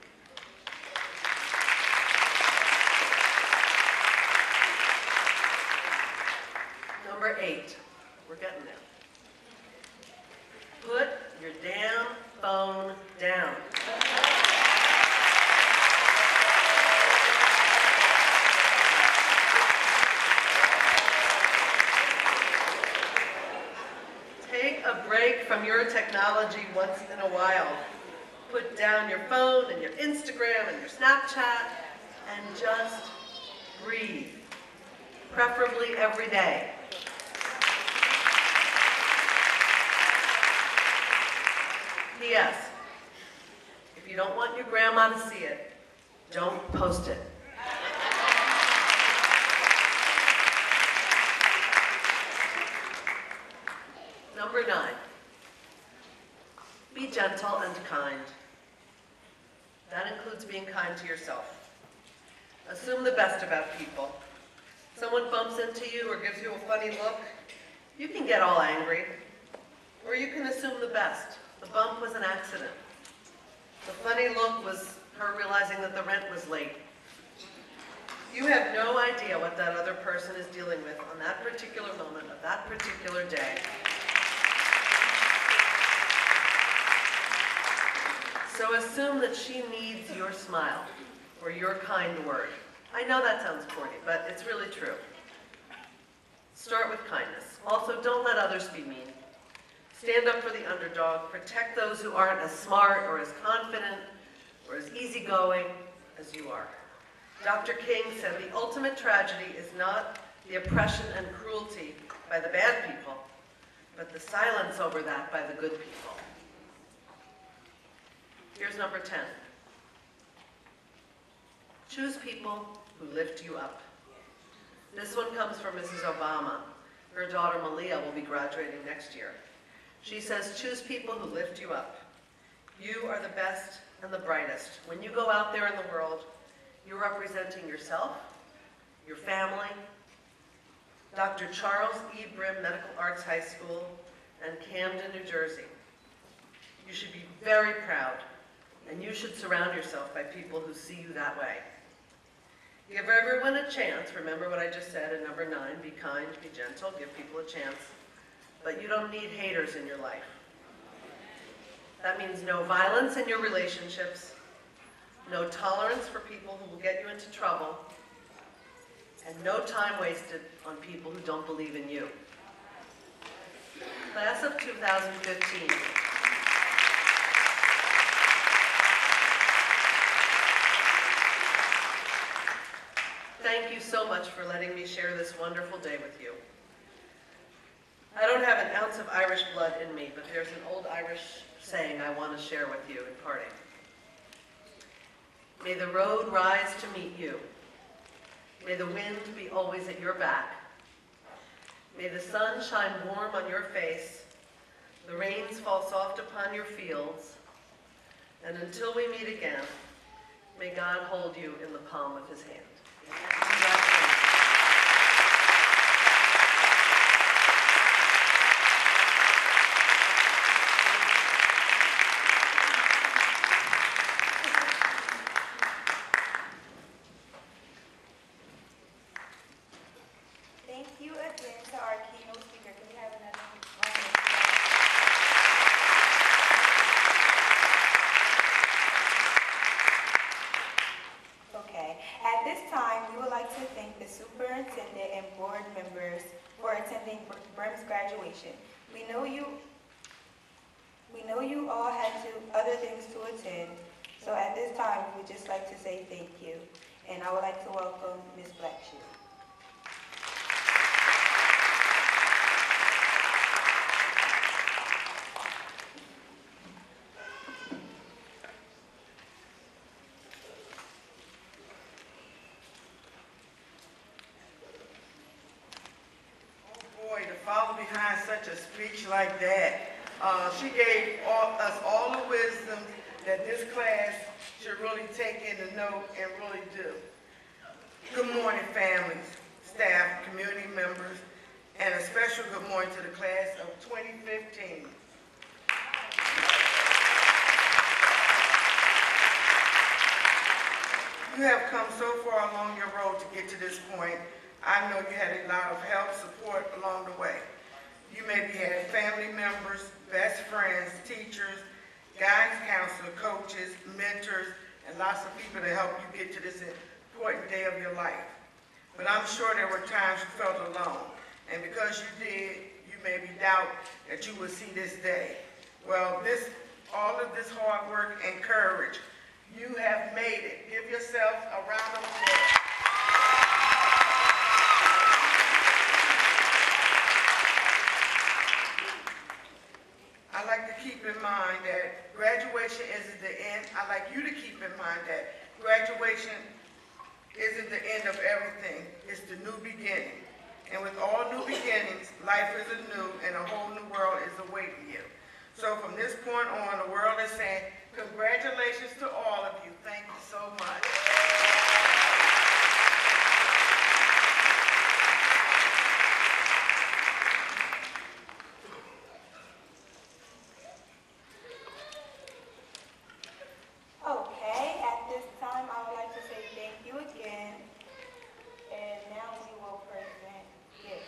S9: Number eight, we're getting there. Put your damn phone down. Take a break from your technology once in a while. Put down your phone and your Instagram and your Snapchat and just breathe, preferably every day. P S If you don't want your grandma to see it, don't post it. Number nine, be gentle and kind. That includes being kind to yourself. Assume the best about people. Someone bumps into you or gives you a funny look, you can get all angry, or you can assume the best. The bump was an accident. The funny look was her realizing that the rent was late. You have no idea what that other person is dealing with on that particular moment of that particular day. So assume that she needs your smile or your kind word. I know that sounds corny, but it's really true. Start with kindness. Also, don't let others be mean. Stand up for the underdog. Protect those who aren't as smart or as confident or as easygoing as you are. Doctor King said the ultimate tragedy is not the oppression and cruelty by the bad people, but the silence over that by the good people. Here's number ten. Choose people who lift you up. This one comes from Missus Obama. Her daughter Malia will be graduating next year. She says, choose people who lift you up. You are the best and the brightest. When you go out there in the world, you're representing yourself, your family, Doctor Charles E. Brimm Medical Arts High School, and Camden, New Jersey. You should be very proud, and you should surround yourself by people who see you that way. Give everyone a chance. Remember what I just said in number nine, be kind, be gentle, give people a chance. But you don't need haters in your life. That means no violence in your relationships, no tolerance for people who will get you into trouble, and no time wasted on people who don't believe in you. Class of two thousand fifteen. Thank you so much for letting me share this wonderful day with you. I don't have an ounce of Irish blood in me, but there's an old Irish saying I want to share with you in parting. May the road rise to meet you. May the wind be always at your back. May the sun shine warm on your face, the rains fall soft upon your fields, and until we meet again, may God hold you in the palm of his hand.
S4: graduation. We know you, we know you all had to, other things to attend, so at this time, we would just like to say thank you. And I would like to welcome Miz Blackshear.
S10: Follow behind such a speech like that. Uh, she gave all, us all the wisdom that this class should really take into note and really do. Good morning, families, staff, community members, and a special good morning to the class of twenty fifteen. You have come so far along your road to get to this point. I know you had a lot of help, support along the way. You maybe had family members, best friends, teachers, guidance counselor, coaches, mentors, and lots of people to help you get to this important day of your life. But I'm sure there were times you felt alone. And because you did, you maybe doubt that you would see this day. Well, this, all of this hard work and courage, you have made it. Give yourself a round of applause. I like to keep in mind that graduation isn't the end. I like you to keep in mind that graduation isn't the end of everything. It's the new beginning. And with all new beginnings, life is anew and a whole new world is awaiting you. So from this point on, the world is saying, congratulations to all of you. Thank you so much.
S4: Okay, at this time, I would like to say thank you again. And now we will present gifts.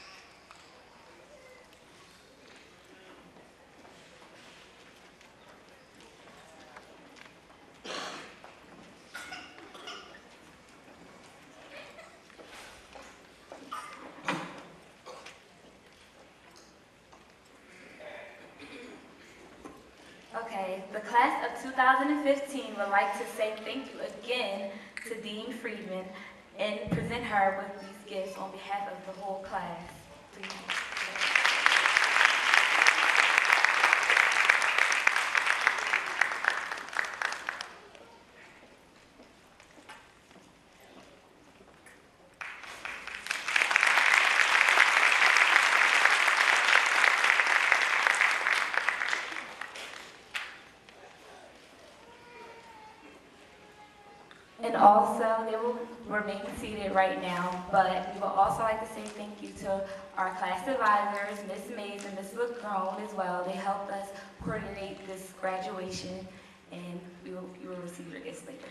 S5: Okay, the class of two thousand fifteen would like to say thank you again to Dean Friedman and present her with these gifts on behalf of the whole class. Please. And also, they will remain seated right now, but we would also like to say thank you to our class advisors, Miz Mays and Miz LeGrone as well. They helped us coordinate this graduation, and we will, you will receive your gifts later.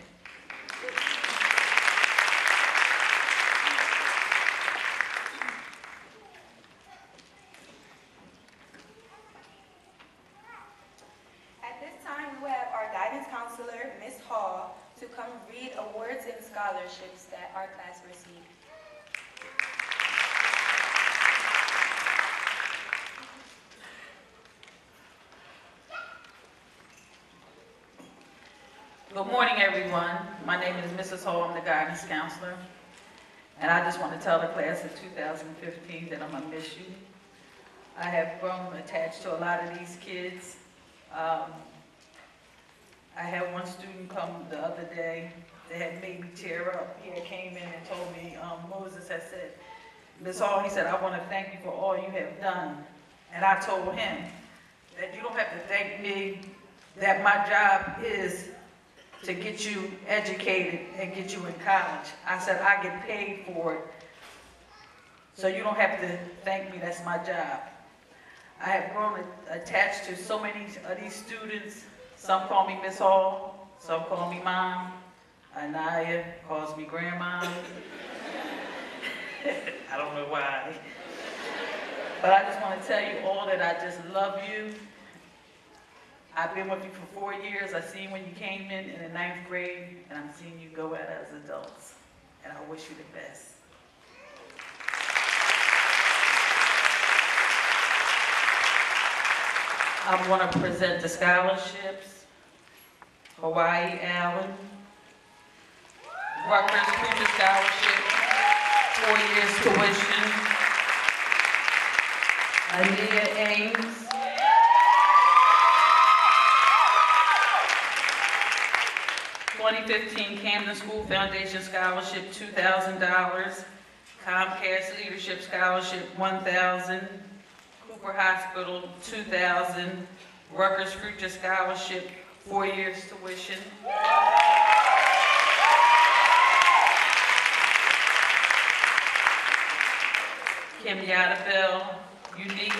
S4: At this time, we have our guidance counselor, Miz Hall, to come read awards and scholarships that our class received.
S11: Good morning, everyone. My name is Missus Hall. I'm the guidance counselor. And I just want to tell the class of two thousand fifteen that I'm going to miss you. I have grown attached to a lot of these kids. Um, I had one student come the other day that had made me tear up. He had came in and told me, um, Moses had said, Miz Hall, he said, I want to thank you for all you have done. And I told him that you don't have to thank me, that my job is to get you educated and get you in college. I said, I get paid for it. So you don't have to thank me, that's my job. I have grown attached to so many of these students. Some call me Miss Hall, some call me Mom. Anaya calls me Grandma. I don't know why. But I just want to tell you all that I just love you. I've been with you for four years. I seen when you came in in the ninth grade, and I'm seeing you go out as adults. And I wish you the best. I want to present the scholarships. Hawaii Allen, Rutgers Preacher Scholarship, four years tuition. Ania Ames, twenty fifteen Camden School Foundation Scholarship, two thousand dollars. Comcast Leadership Scholarship, one thousand dollars. Cooper Hospital, two thousand dollars. Rutgers Preacher Scholarship, four years tuition. Kim Yadabel, Unique,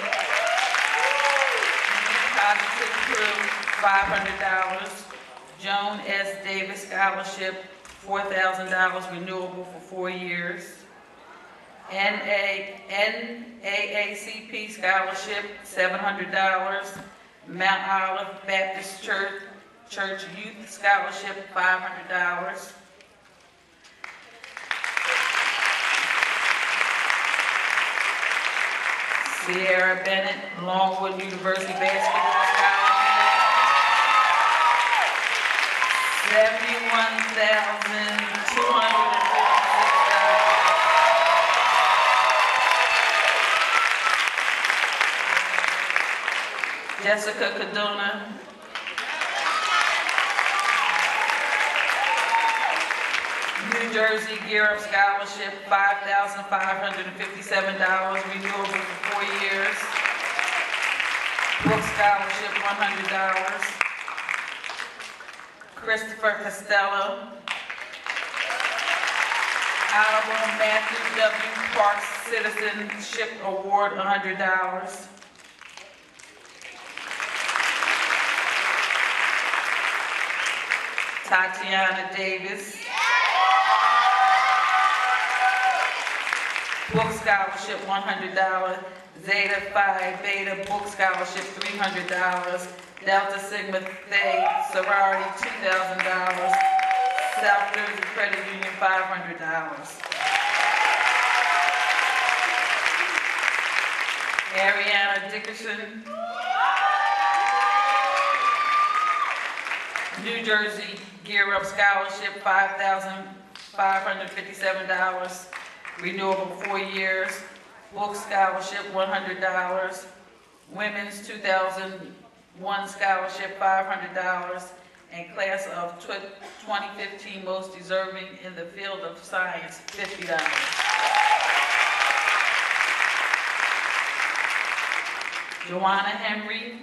S11: Positive Crew, five hundred dollars. Joan S. Davis Scholarship, four thousand dollars, renewable for four years. N double A C P Scholarship, seven hundred dollars. Mount Olive Baptist Church, Church Youth Scholarship, five hundred dollars. Sierra Bennett, Longwood University Basketball Scholarship, seventy-one thousand two hundred fifty-six dollars. Jessica Cadona, New Jersey Gear Up Scholarship, five thousand five hundred fifty-seven dollars, renewable for four years. Book Scholarship, one hundred dollars. Christopher Costello, Honorable Matthew W. Parks Citizenship Award, one hundred dollars. Tatiana Davis, Book Scholarship, one hundred dollars. Zeta Phi Beta Book Scholarship, three hundred dollars. Delta Sigma Theta Sorority, two thousand dollars. South Jersey Credit Union, five hundred dollars. Ariana Dickerson, New Jersey Gear Up Scholarship, five thousand five hundred fifty-seven dollars, renewable for four years. Book Scholarship, one hundred dollars. Women's two thousand one Scholarship, five hundred dollars. And Class of twenty fifteen Most Deserving in the Field of Science, fifty dollars. Joanna Henry,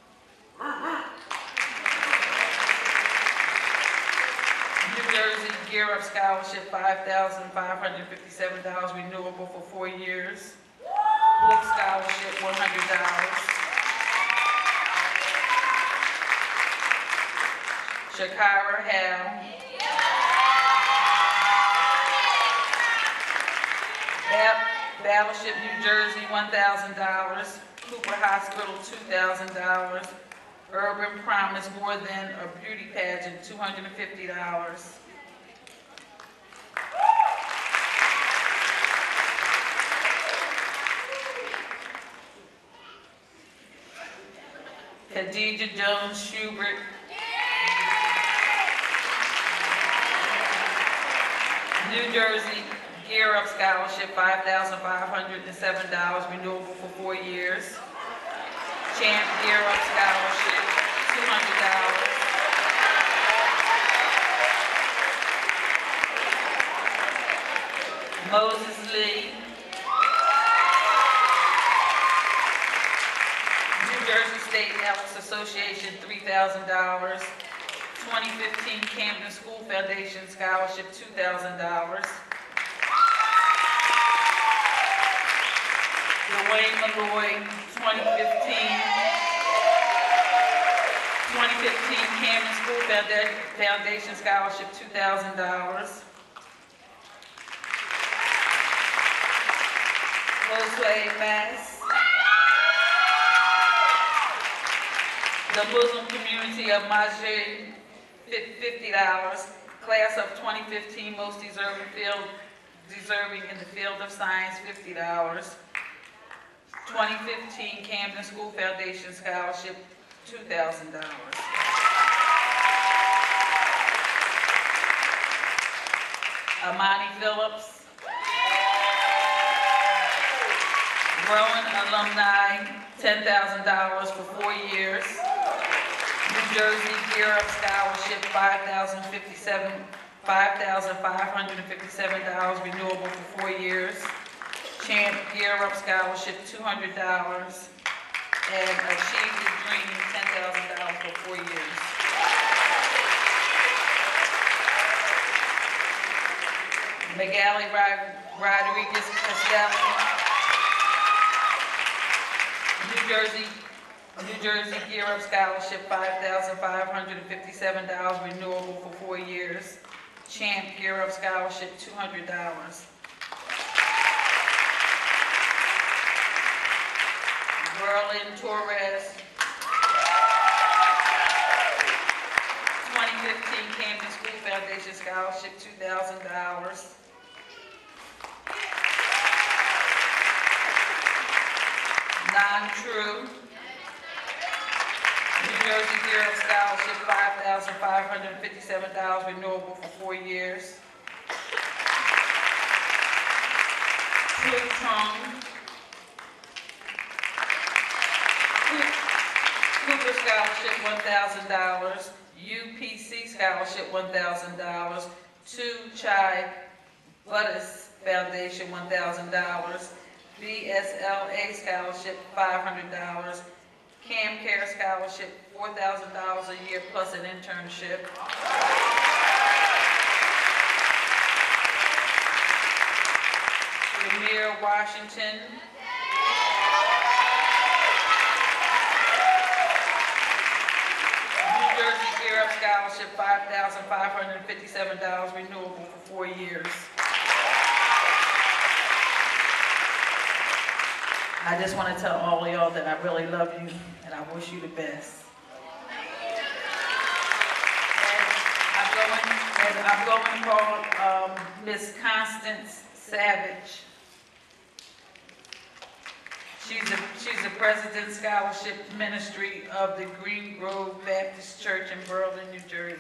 S11: New Jersey Gear Up Scholarship, five thousand five hundred fifty-seven dollars, renewable for four years. Book Scholarship, one hundred dollars. Shakira Hale, Battleship New Jersey, one thousand dollars. Cooper Hospital, two thousand dollars. Urban Promise More Than a Beauty Pageant, two hundred fifty dollars. Khadijah Jones Schubert, New Jersey Gear Up Scholarship, five thousand five hundred seven dollars, renewable for four years. Champ Gear Up Scholarship, two hundred dollars. Moses Lee, New Jersey State Elks Association, three thousand dollars. twenty fifteen Camden School Foundation Scholarship, two thousand dollars. Dwayne Malloy, twenty fifteen, twenty fifteen Camden School Foundation Scholarship, two thousand dollars. Josue Mass, the Muslim Community of Majid, fifty dollars. Class of twenty fifteen Most Deserving Field, Deserving in the Field of Science, fifty dollars. twenty fifteen Camden School Foundation Scholarship, two thousand dollars. Amani Phillips. Rowan Alumni, ten thousand dollars for four years. New Jersey Gear Up Scholarship, five thousand fifty-seven, five thousand five hundred fifty-seven dollars renewable for four years. Champ Gear Up Scholarship, two hundred dollars. And Achieve the Dream, ten thousand dollars for four years. Magali Rodriguez Castelli. New Jersey, New Jersey Gear Up Scholarship, five thousand five hundred fifty-seven dollars renewable for four years. Champ Gear Up Scholarship, two hundred dollars. Berlin Torres, twenty fifteen Camden School Foundation Scholarship, two thousand dollars. Non-true. New Jersey Gear Up Scholarship, five thousand five hundred fifty-seven dollars renewable for four years. True Trump. Cooper Scholarship, one thousand dollars. U P C Scholarship, one thousand dollars. Two Chai Buddhist Foundation, one thousand dollars. B S L A Scholarship, five hundred dollars. Cam Care Scholarship, four thousand dollars a year plus an internship. Demir Washington. New Jersey Gear Up Scholarship, five thousand five hundred fifty-seven dollars renewable for four years. I just want to tell all of y'all that I really love you and I wish you the best. And I'm going, and I'm going to call um, Miss Constance Savage. She's a, she's a President Scholarship Ministry of the Green Grove Baptist Church in Berlin, New Jersey.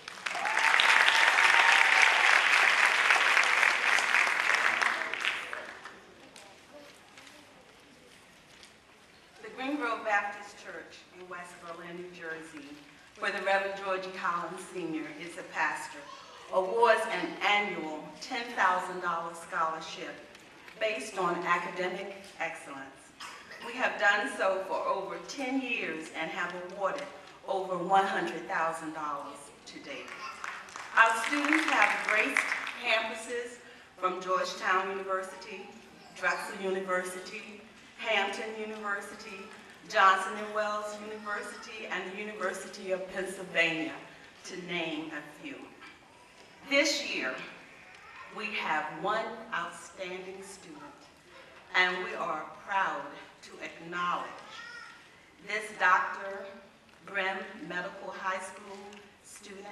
S3: Green Grove Baptist Church in West Berlin, New Jersey, where the Reverend Georgie Collins Senior is a pastor, awards an annual ten thousand dollars scholarship based on academic excellence. We have done so for over ten years and have awarded over one hundred thousand dollars to date. Our students have graced campuses from Georgetown University, Drexel University, Hampton University, Johnson and Wales University, and the University of Pennsylvania, to name a few. This year, we have one outstanding student, and we are proud to acknowledge this Doctor Brimm Medical High School student.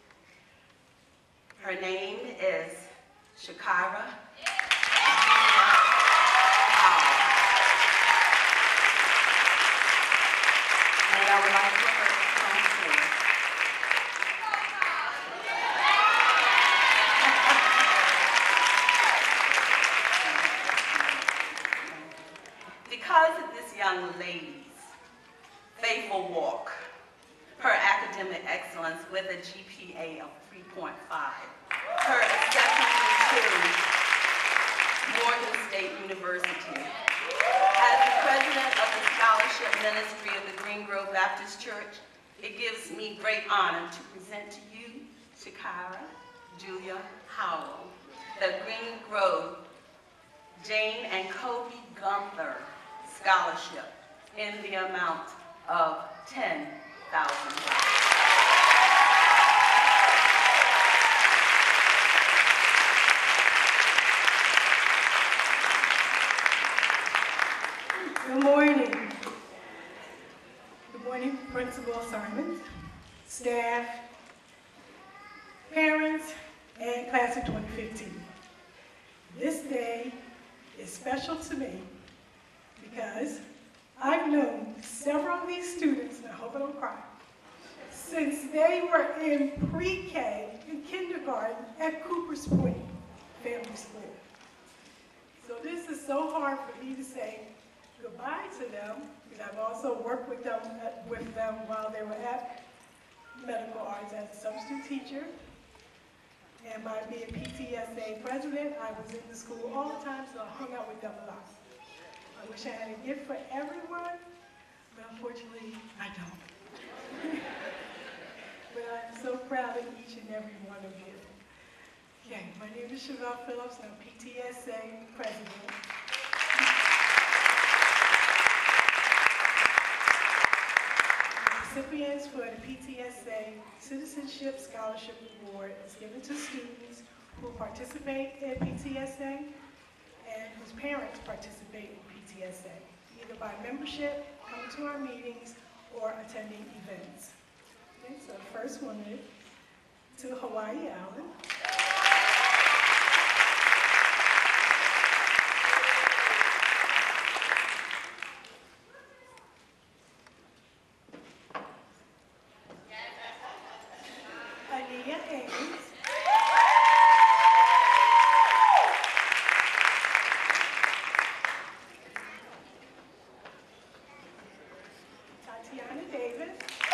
S3: Her name is Shakira. And I would like for her to come forward. Because of this young lady's faithful walk, her academic excellence with a G P A of three point five, her acceptance to Morgan State University, as the president of the Scholarship Ministry of the Green Grove Baptist Church, it gives me great honor to present to you, Shakira Julia Howell, the Green Grove Jane and Kobe Gunther Scholarship in the amount of ten thousand dollars.
S12: Good morning. Good morning, Principal Simon, staff, parents, and class of twenty fifteen. This day is special to me because I've known several of these students, and I hope I don't cry, since they were in pre-K and kindergarten at Cooper's Point Family School. So this is so hard for me to say goodbye to them, because I've also worked with them, at, with them while they were at Medical Arts as a substitute teacher. And by being P T S A president, I was in the school all the time, so I hung out with them a lot. I wish I had a gift for everyone, but unfortunately, I don't. But I'm so proud of each and every one of you. Okay, my name is Chevelle Phillips, I'm P T S A president. The recipients for the P T S A Citizenship Scholarship Award is given to students who participate in P T S A and whose parents participate in P T S A, either by membership, coming to our meetings, or attending events. Okay, so the first one is to Hawaii Island. Ania Haynes. Tatiana Davis.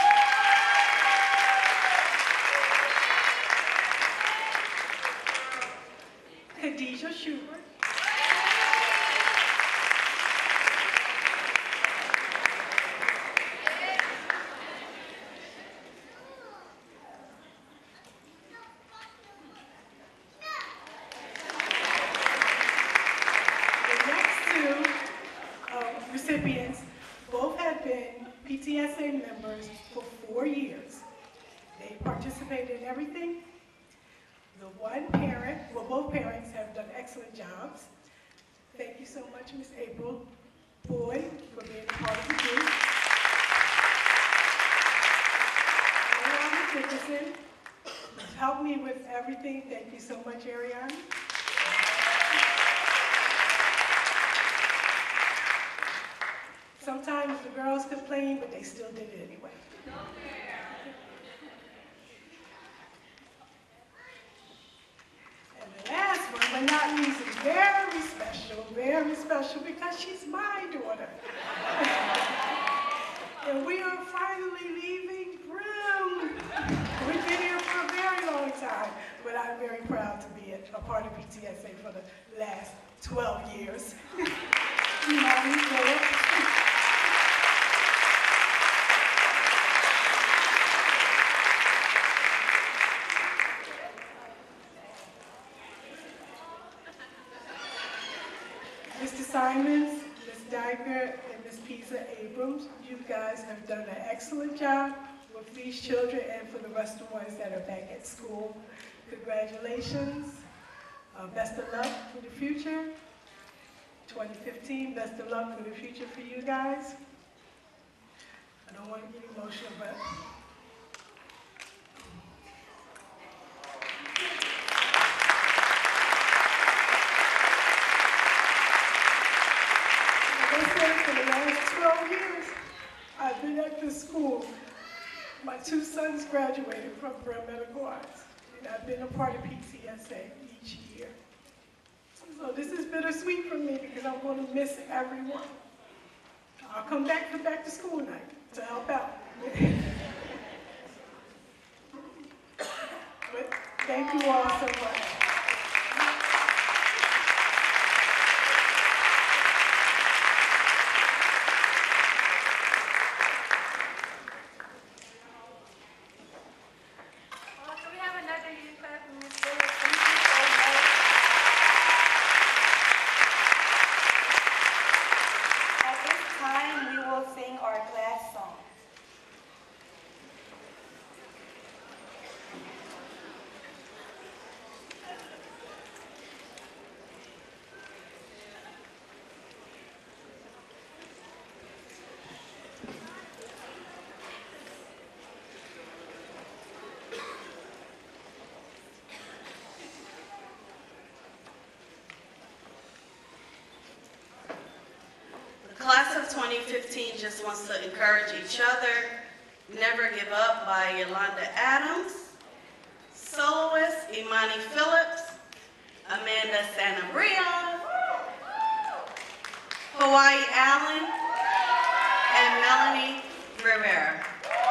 S12: Khadijah Schubert. The next two uh, recipients both have been P T S A members for four years. They participate in everything. The one parent, well, both parents have done excellent jobs. Thank you so much, Miz April Boyd, for being a part of the group. Ariana Dickinson has helped me with everything. Thank you so much, Ariana. Sometimes the girls complain, but they still did it anyway. And the last one, but not least, is very special, very special because she's my daughter. And we are finally leaving Brimm. We've been here for a very long time, but I'm very proud to be a, a part of P T S A for the last twelve years. Mommy, Philip. Mister Simons, Miz Diker, and Miz Pisa Abrams, you guys have done an excellent job with these children and for the rest of the ones that are back at school. Congratulations. Uh, best of luck for the future. twenty fifteen, best of luck for the future for you guys. I don't want to get emotional, but for the last twelve years, I've been at this school. My two sons graduated from Brimm Medical Arts, and I've been a part of P T S A each year. So this is bittersweet for me because I'm going to miss everyone. I'll come back for back to school night to help out. But thank you all so much.
S3: of twenty fifteen just wants to encourage each other. Never Give Up by Yolanda Adams. Soloist, Imani Phillips, Amanda Sanabria, Hawaii Allen, and Melanie Rivera.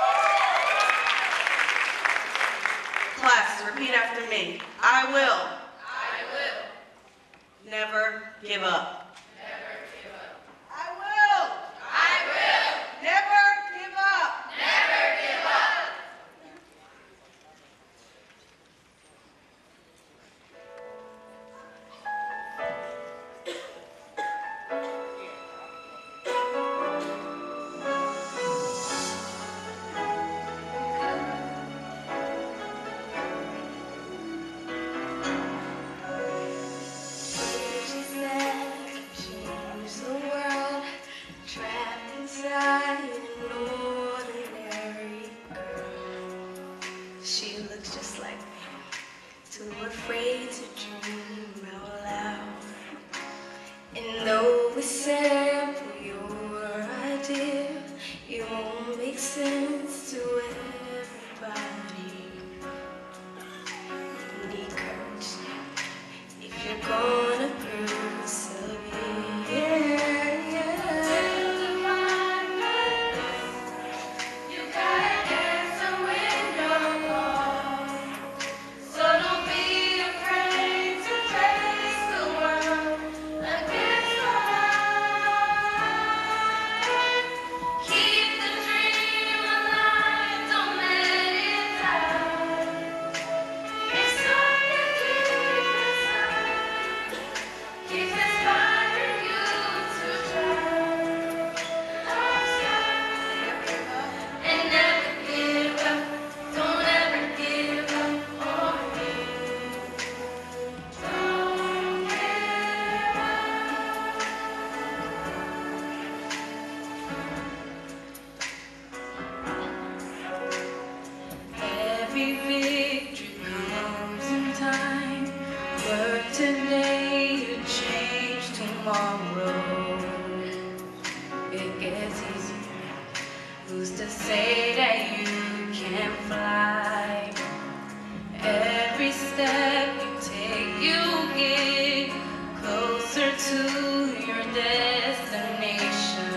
S3: Class, repeat after me. I will.
S2: I will.
S3: Never give up.
S2: Never give up.
S3: I will.
S2: I will.
S3: Never give up.
S2: Never give up.
S4: She said, change the world, trapped inside an ordinary girl. She looks just like me, too afraid to dream out loud. And though we sample your idea, it won't make sense to everybody. You need courage if you're gonna persevere.
S2: You gotta answer when you're called. So don't be afraid to face the world against the light. Keep the dream alive, don't let it die. It's something deep inside, keeps inspiring you to try. And never give up, don't ever give up on me. Don't give up.
S4: Every victory comes in time. Work today to change tomorrow. It gets easier. Who's to say that you can't fly? Every step you take, you get closer to your destination.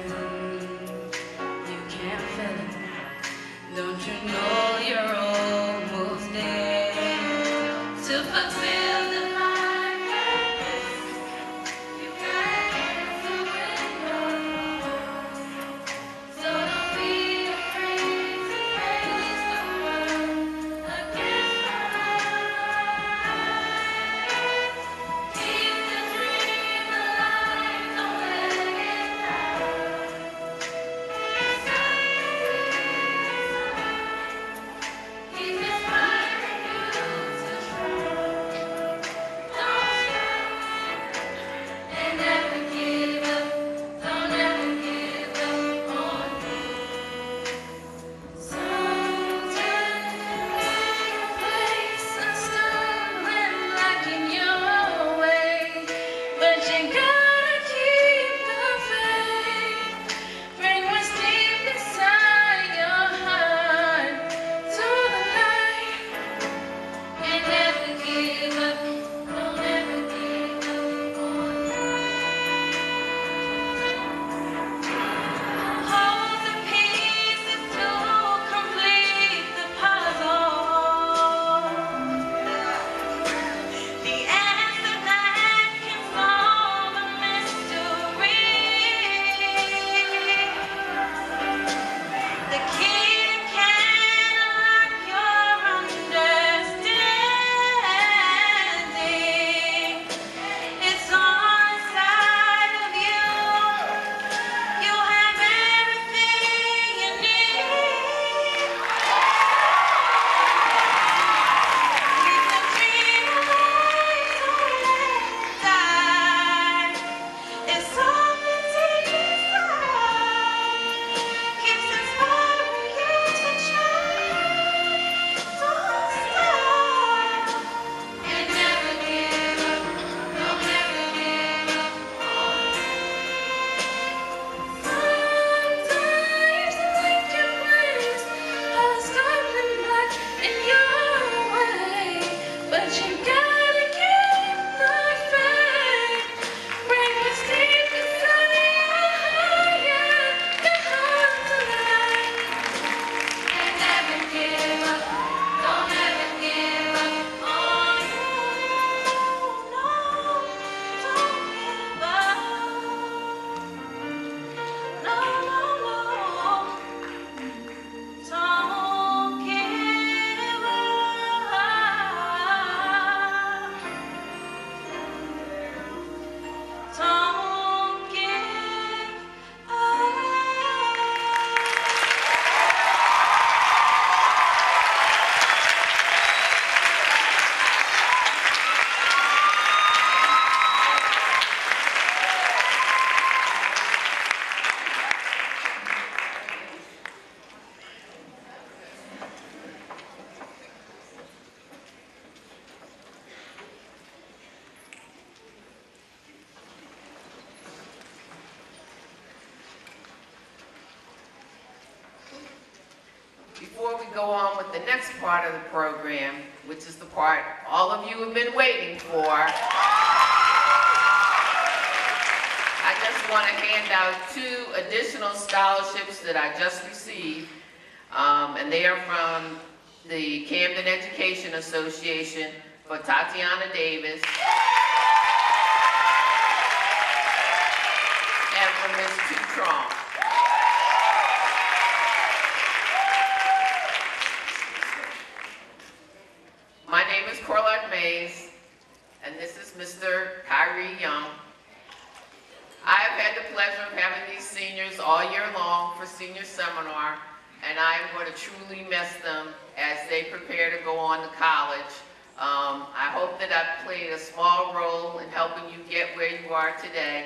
S4: You can't feel it. Don't you know you're almost there to fulfill the divine purpose? You gotta answer when you're called. So don't be afraid to face the world against the light. Keep the dream alive, don't let it die. It's something deep inside.
S13: go on with the next part of the program, which is the part all of you have been waiting for. I just want to hand out two additional scholarships that I just received, um, and they are from the Camden Education Association for Tatiana Davis and for Miz Tutron. My name is Corlette Mays, and this is Mister Kyrie Young. I have had the pleasure of having these seniors all year long for senior seminar, and I am going to truly miss them as they prepare to go on to college. Um, I hope that I've played a small role in helping you get where you are today.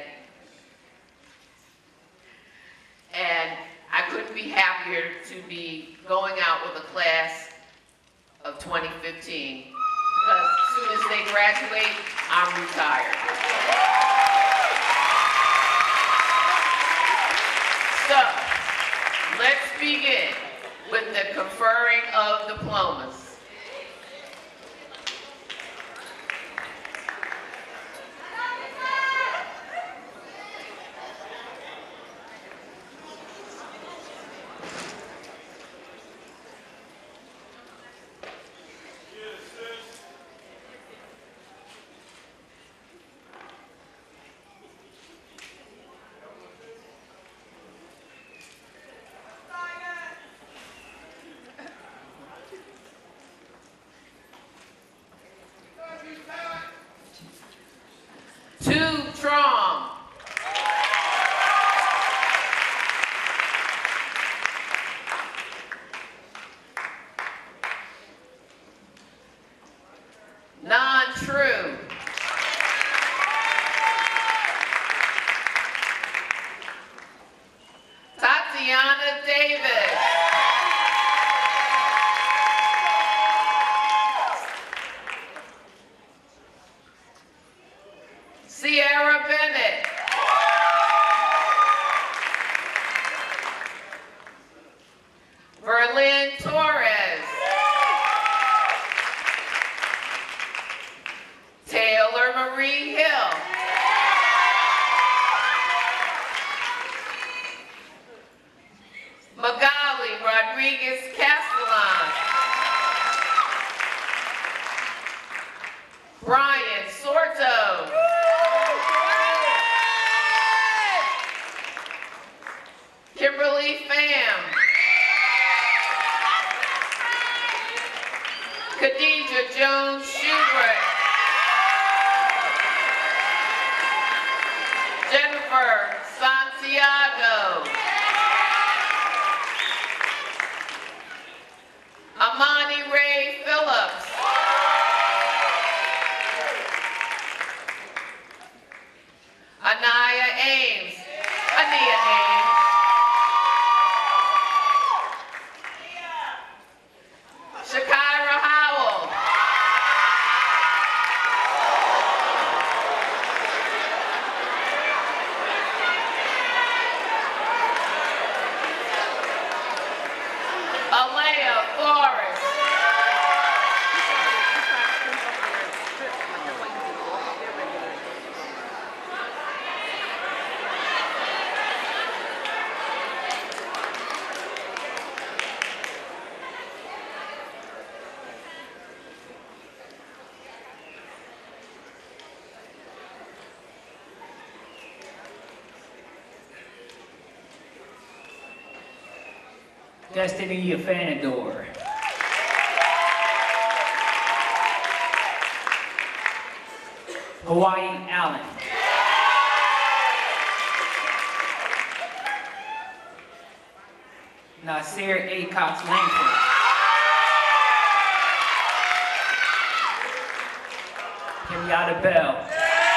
S13: And I couldn't be happier to be going out with a class of twenty fifteen, because as soon as they graduate, I'm retired. So, let's begin with the conferring of diplomas. Too strong. Non-true. Tatiana Davis. Sierra Bennett. Berlin Torres. Taylor Marie Hill. Magali Rodriguez Castellan. Brian Sorto. Kimberly Pham. Khadija Jones Schubert. Jennifer Santiago. Amani Ray Phillips. Anaya Ames. Ania Ames. Shakira Howell. Alea Forrest.
S14: Destiny Afanador. Hawaii Allen. Nasir A. Cox Langford. Kenyatta Bell.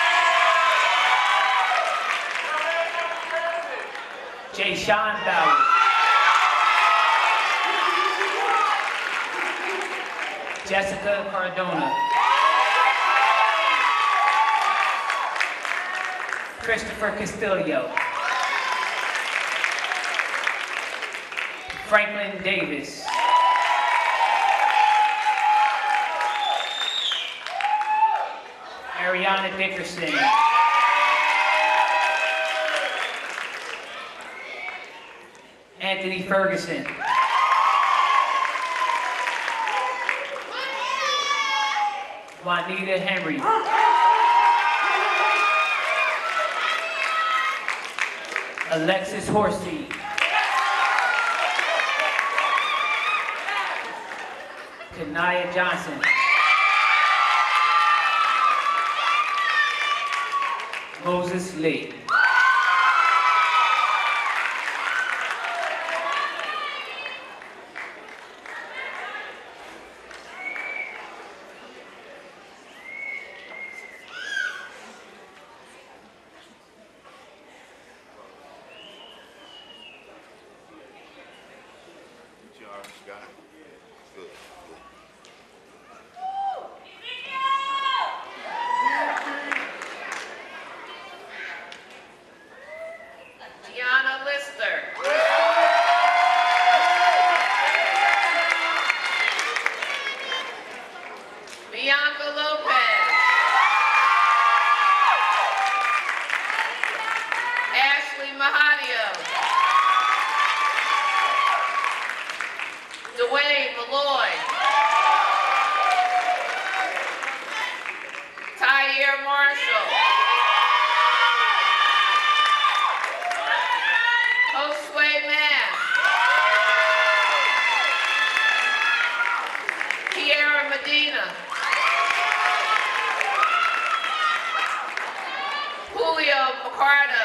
S14: Jay Sean Bowers. Jessica Cardona. Christopher Castillo. Franklin Davis. Ariana Dickerson. Anthony Ferguson. Juanita Henry. Alexis Horsey. Kanaya Johnson. Moses Lee.
S13: Tiana Lister. Bianca Lopez. Ashley Mahadio. Dwayne Malloy. Tyre Marshall. Josue Mass. Kiara Medina. Julio Picardo.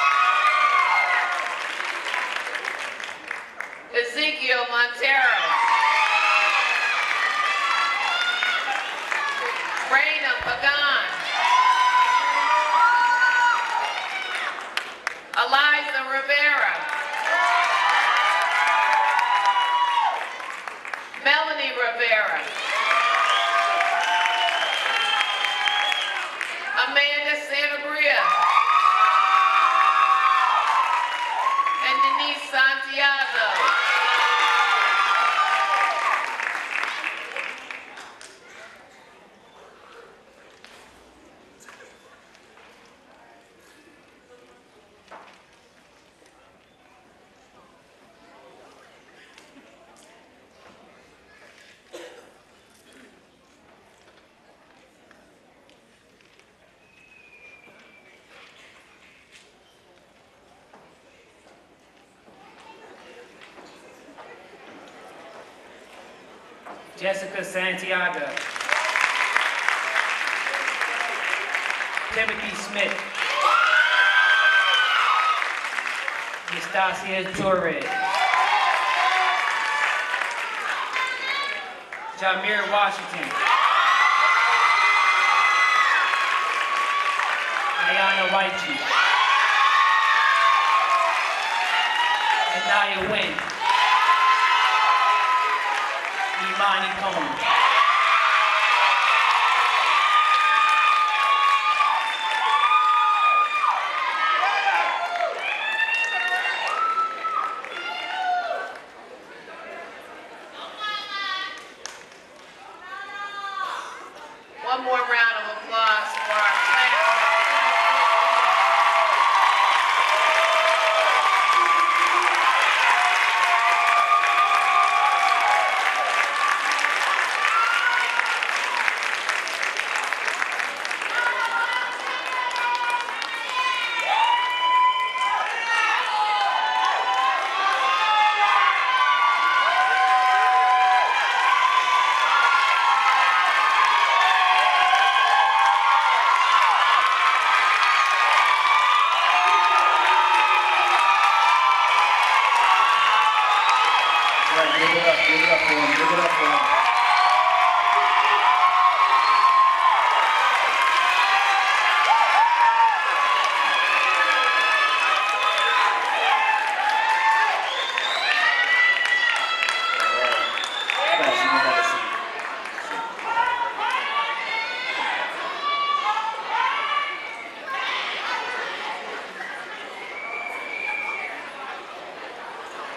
S13: Ezekiel Montero. Raina Pagan. Eliza Rivera. Melanie Rivera. Amanda Santabria. And Denise Santiago.
S14: Jessica Santiago. Timothy Smith. Nastasia Torres. Jamir Washington. Ayana Waichi. Anaya Wynn. Imani Combs.
S13: One more round of applause for our class.
S1: Give it up, give it up for him, give it up for him.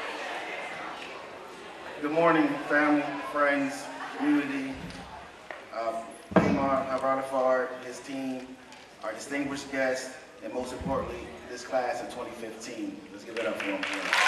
S1: Good morning, family, friends, community.
S15: uh, Imam Haradafard, his team, our distinguished guests, and most importantly, this class of twenty fifteen. Let's give it up for them.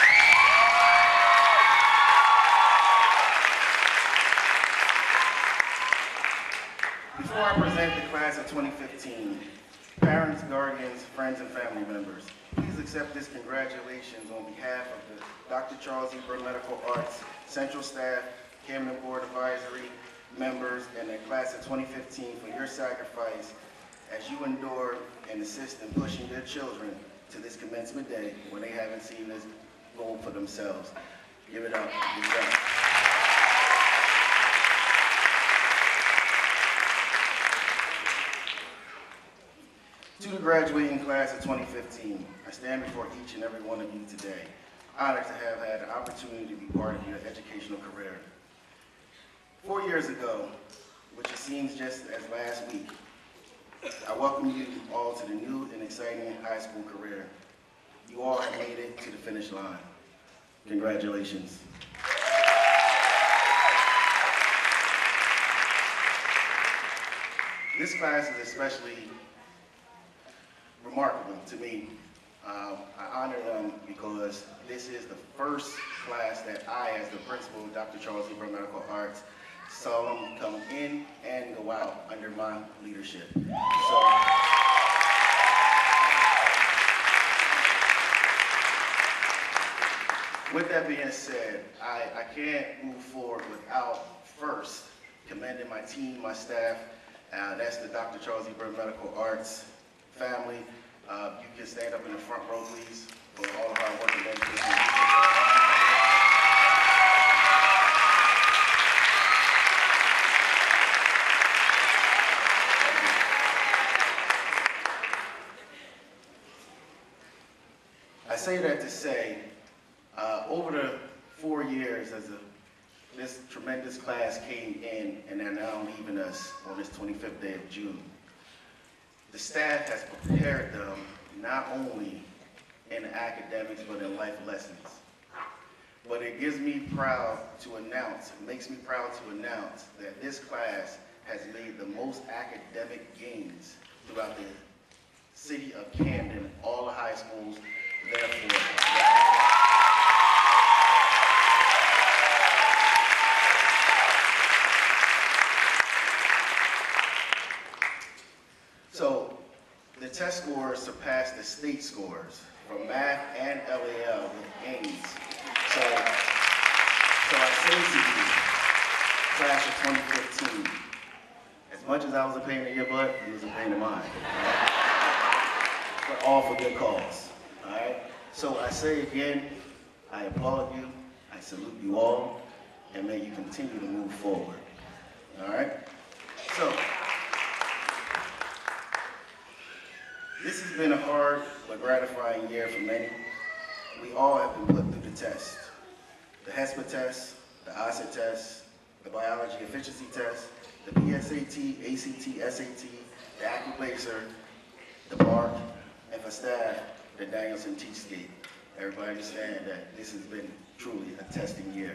S15: Before I present the class of twenty fifteen, parents, guardians, friends, and family members, please accept this congratulations on behalf of the Doctor Charles E. Brimm Medical Arts Central Staff, Camden Board Advisory members, and the class of twenty fifteen for your sacrifice as you endure and assist in pushing their children to this commencement day when they haven't seen this goal for themselves. Give it up. Give it up. To the graduating class of twenty fifteen, I stand before each and every one of you today, honored to have had the opportunity to be part of your educational career. Four years ago, which it seems just as last week, I welcome you all to the new and exciting high school career. You all have made it to the finish line. Congratulations. This class is especially remarkable to me. Um, I honor them because this is the first class that I, as the principal of Doctor Charles E. Brimm Medical Arts, saw them come in and go out under my leadership. So, with that being said, I, I can't move forward without first commending my team, my staff. Uh, that's the Doctor Charles E. Brimm Medical Arts family. Uh, you can stand up in the front row, please, for all of our work and dedication. I say that to say, uh, over the four years as a, this tremendous class came in and they're now leaving us on this twenty-fifth day of June. The staff has prepared them not only in academics but in life lessons. But it gives me proud to announce, it makes me proud to announce that this class has made the most academic gains throughout the city of Camden, all the high schools. Therefore, so the test scores surpassed the state scores for math and L A L with gains. So, so I say to you, class of twenty fifteen, as much as I was a pain in your butt, you was a pain in mine. But all for good cause. All right? So I say again, I applaud you, I salute you all, and may you continue to move forward. All right? So, this has been a hard but gratifying year for many. We all have been put through the test. The HESPA test, the O S C E test, the biology efficiency test, the P S A T, A C T, S A T, the AccuPlacer, the BARC, and for staff, the Danielson Teachscape. Everybody understand that this has been truly a testing year.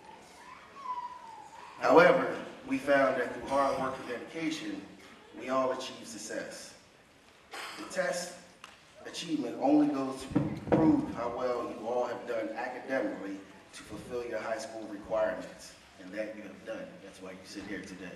S15: However, we found that through hard work and dedication, we all achieved success. The test achievement only goes to prove how well you all have done academically to fulfill your high school requirements, and that you have done. That's why you sit here today.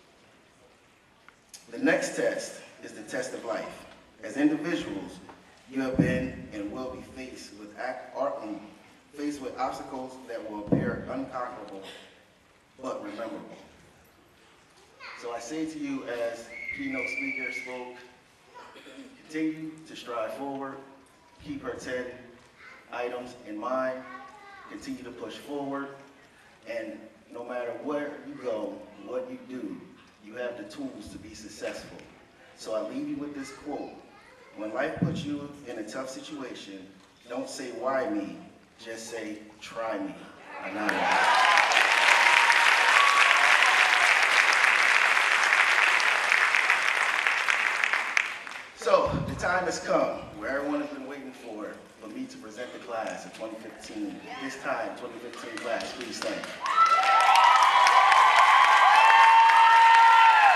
S15: The next test is the test of life. As individuals, you have been and will be faced with, um, faced with obstacles that will appear unconquerable, but rememberable. So I say to you as keynote speaker spoke, continue to strive forward, keep her ten items in mind, continue to push forward, and no matter where you go, what you do, you have the tools to be successful. So I leave you with this quote. When life puts you in a tough situation, don't say, why me? Just say, try me. Anonymous. So, the time has come where everyone has been waiting for, for me to present the class of twenty fifteen. This time, twenty fifteen class, please stand.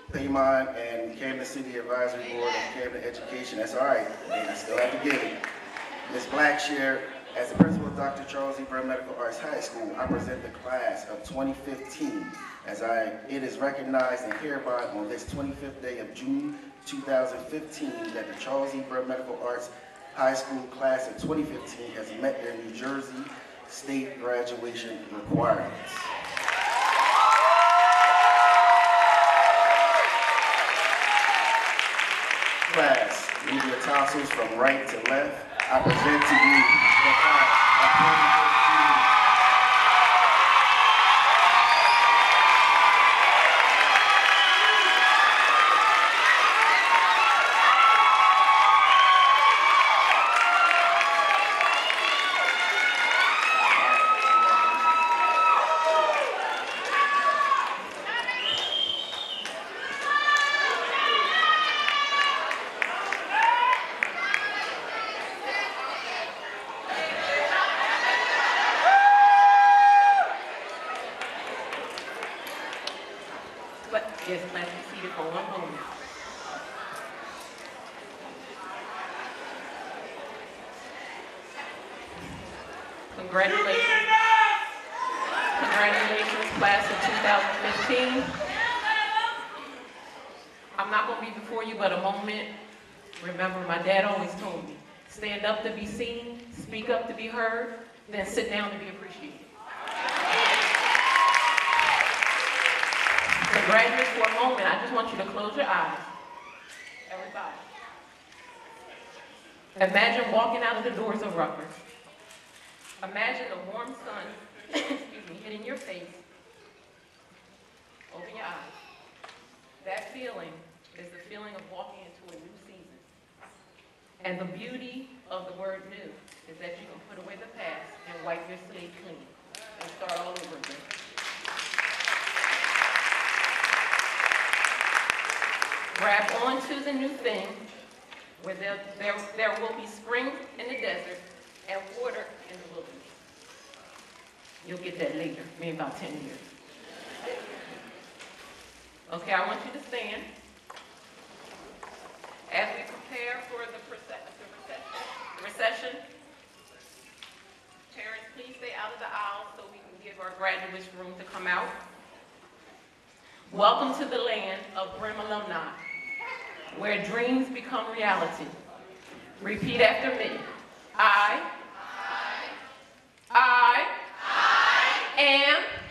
S15: Paymont and Camden City Advisory Board of Camden Education. That's all right, and I still have to get it. Miz Blackshear, as the principal of Doctor Charles E. Brimm Medical Arts High School, I present the class of twenty fifteen as I, it is recognized and hereby on this twenty-fifth day of June two thousand fifteen that the Charles E. Brimm Medical Arts High School class of twenty fifteen has met their New Jersey state graduation requirements. Class, move your tonsils from right to left. I present to you the class of twenty fifteen.
S13: Yes, please be seated for one moment. Congratulations. Congratulations, class of two thousand fifteen. I'm not going to be before you but a moment. Remember, my dad always told me, stand up to be seen, speak up to be heard, then sit down to be appreciated. The graduates, for a moment, I just want you to close your eyes. Everybody. Imagine walking out of the doors of Rutgers. Imagine the warm sun, excuse me, hitting your face. Open your eyes. That feeling is the feeling of walking into a new season. And the beauty of the word new is that you can put away the past and wipe your slate clean and start all over again. Grab onto the new thing where there, there, there will be spring in the desert and water in the wilderness. You'll get that later, maybe about ten years. Okay, I want you to stand. As we prepare for the, process, the recession, recession, parents, please stay out of the aisle so we can give our graduates room to come out. Welcome to the land of Brimm alumni, where dreams become reality. Repeat after me. I, I, I, I am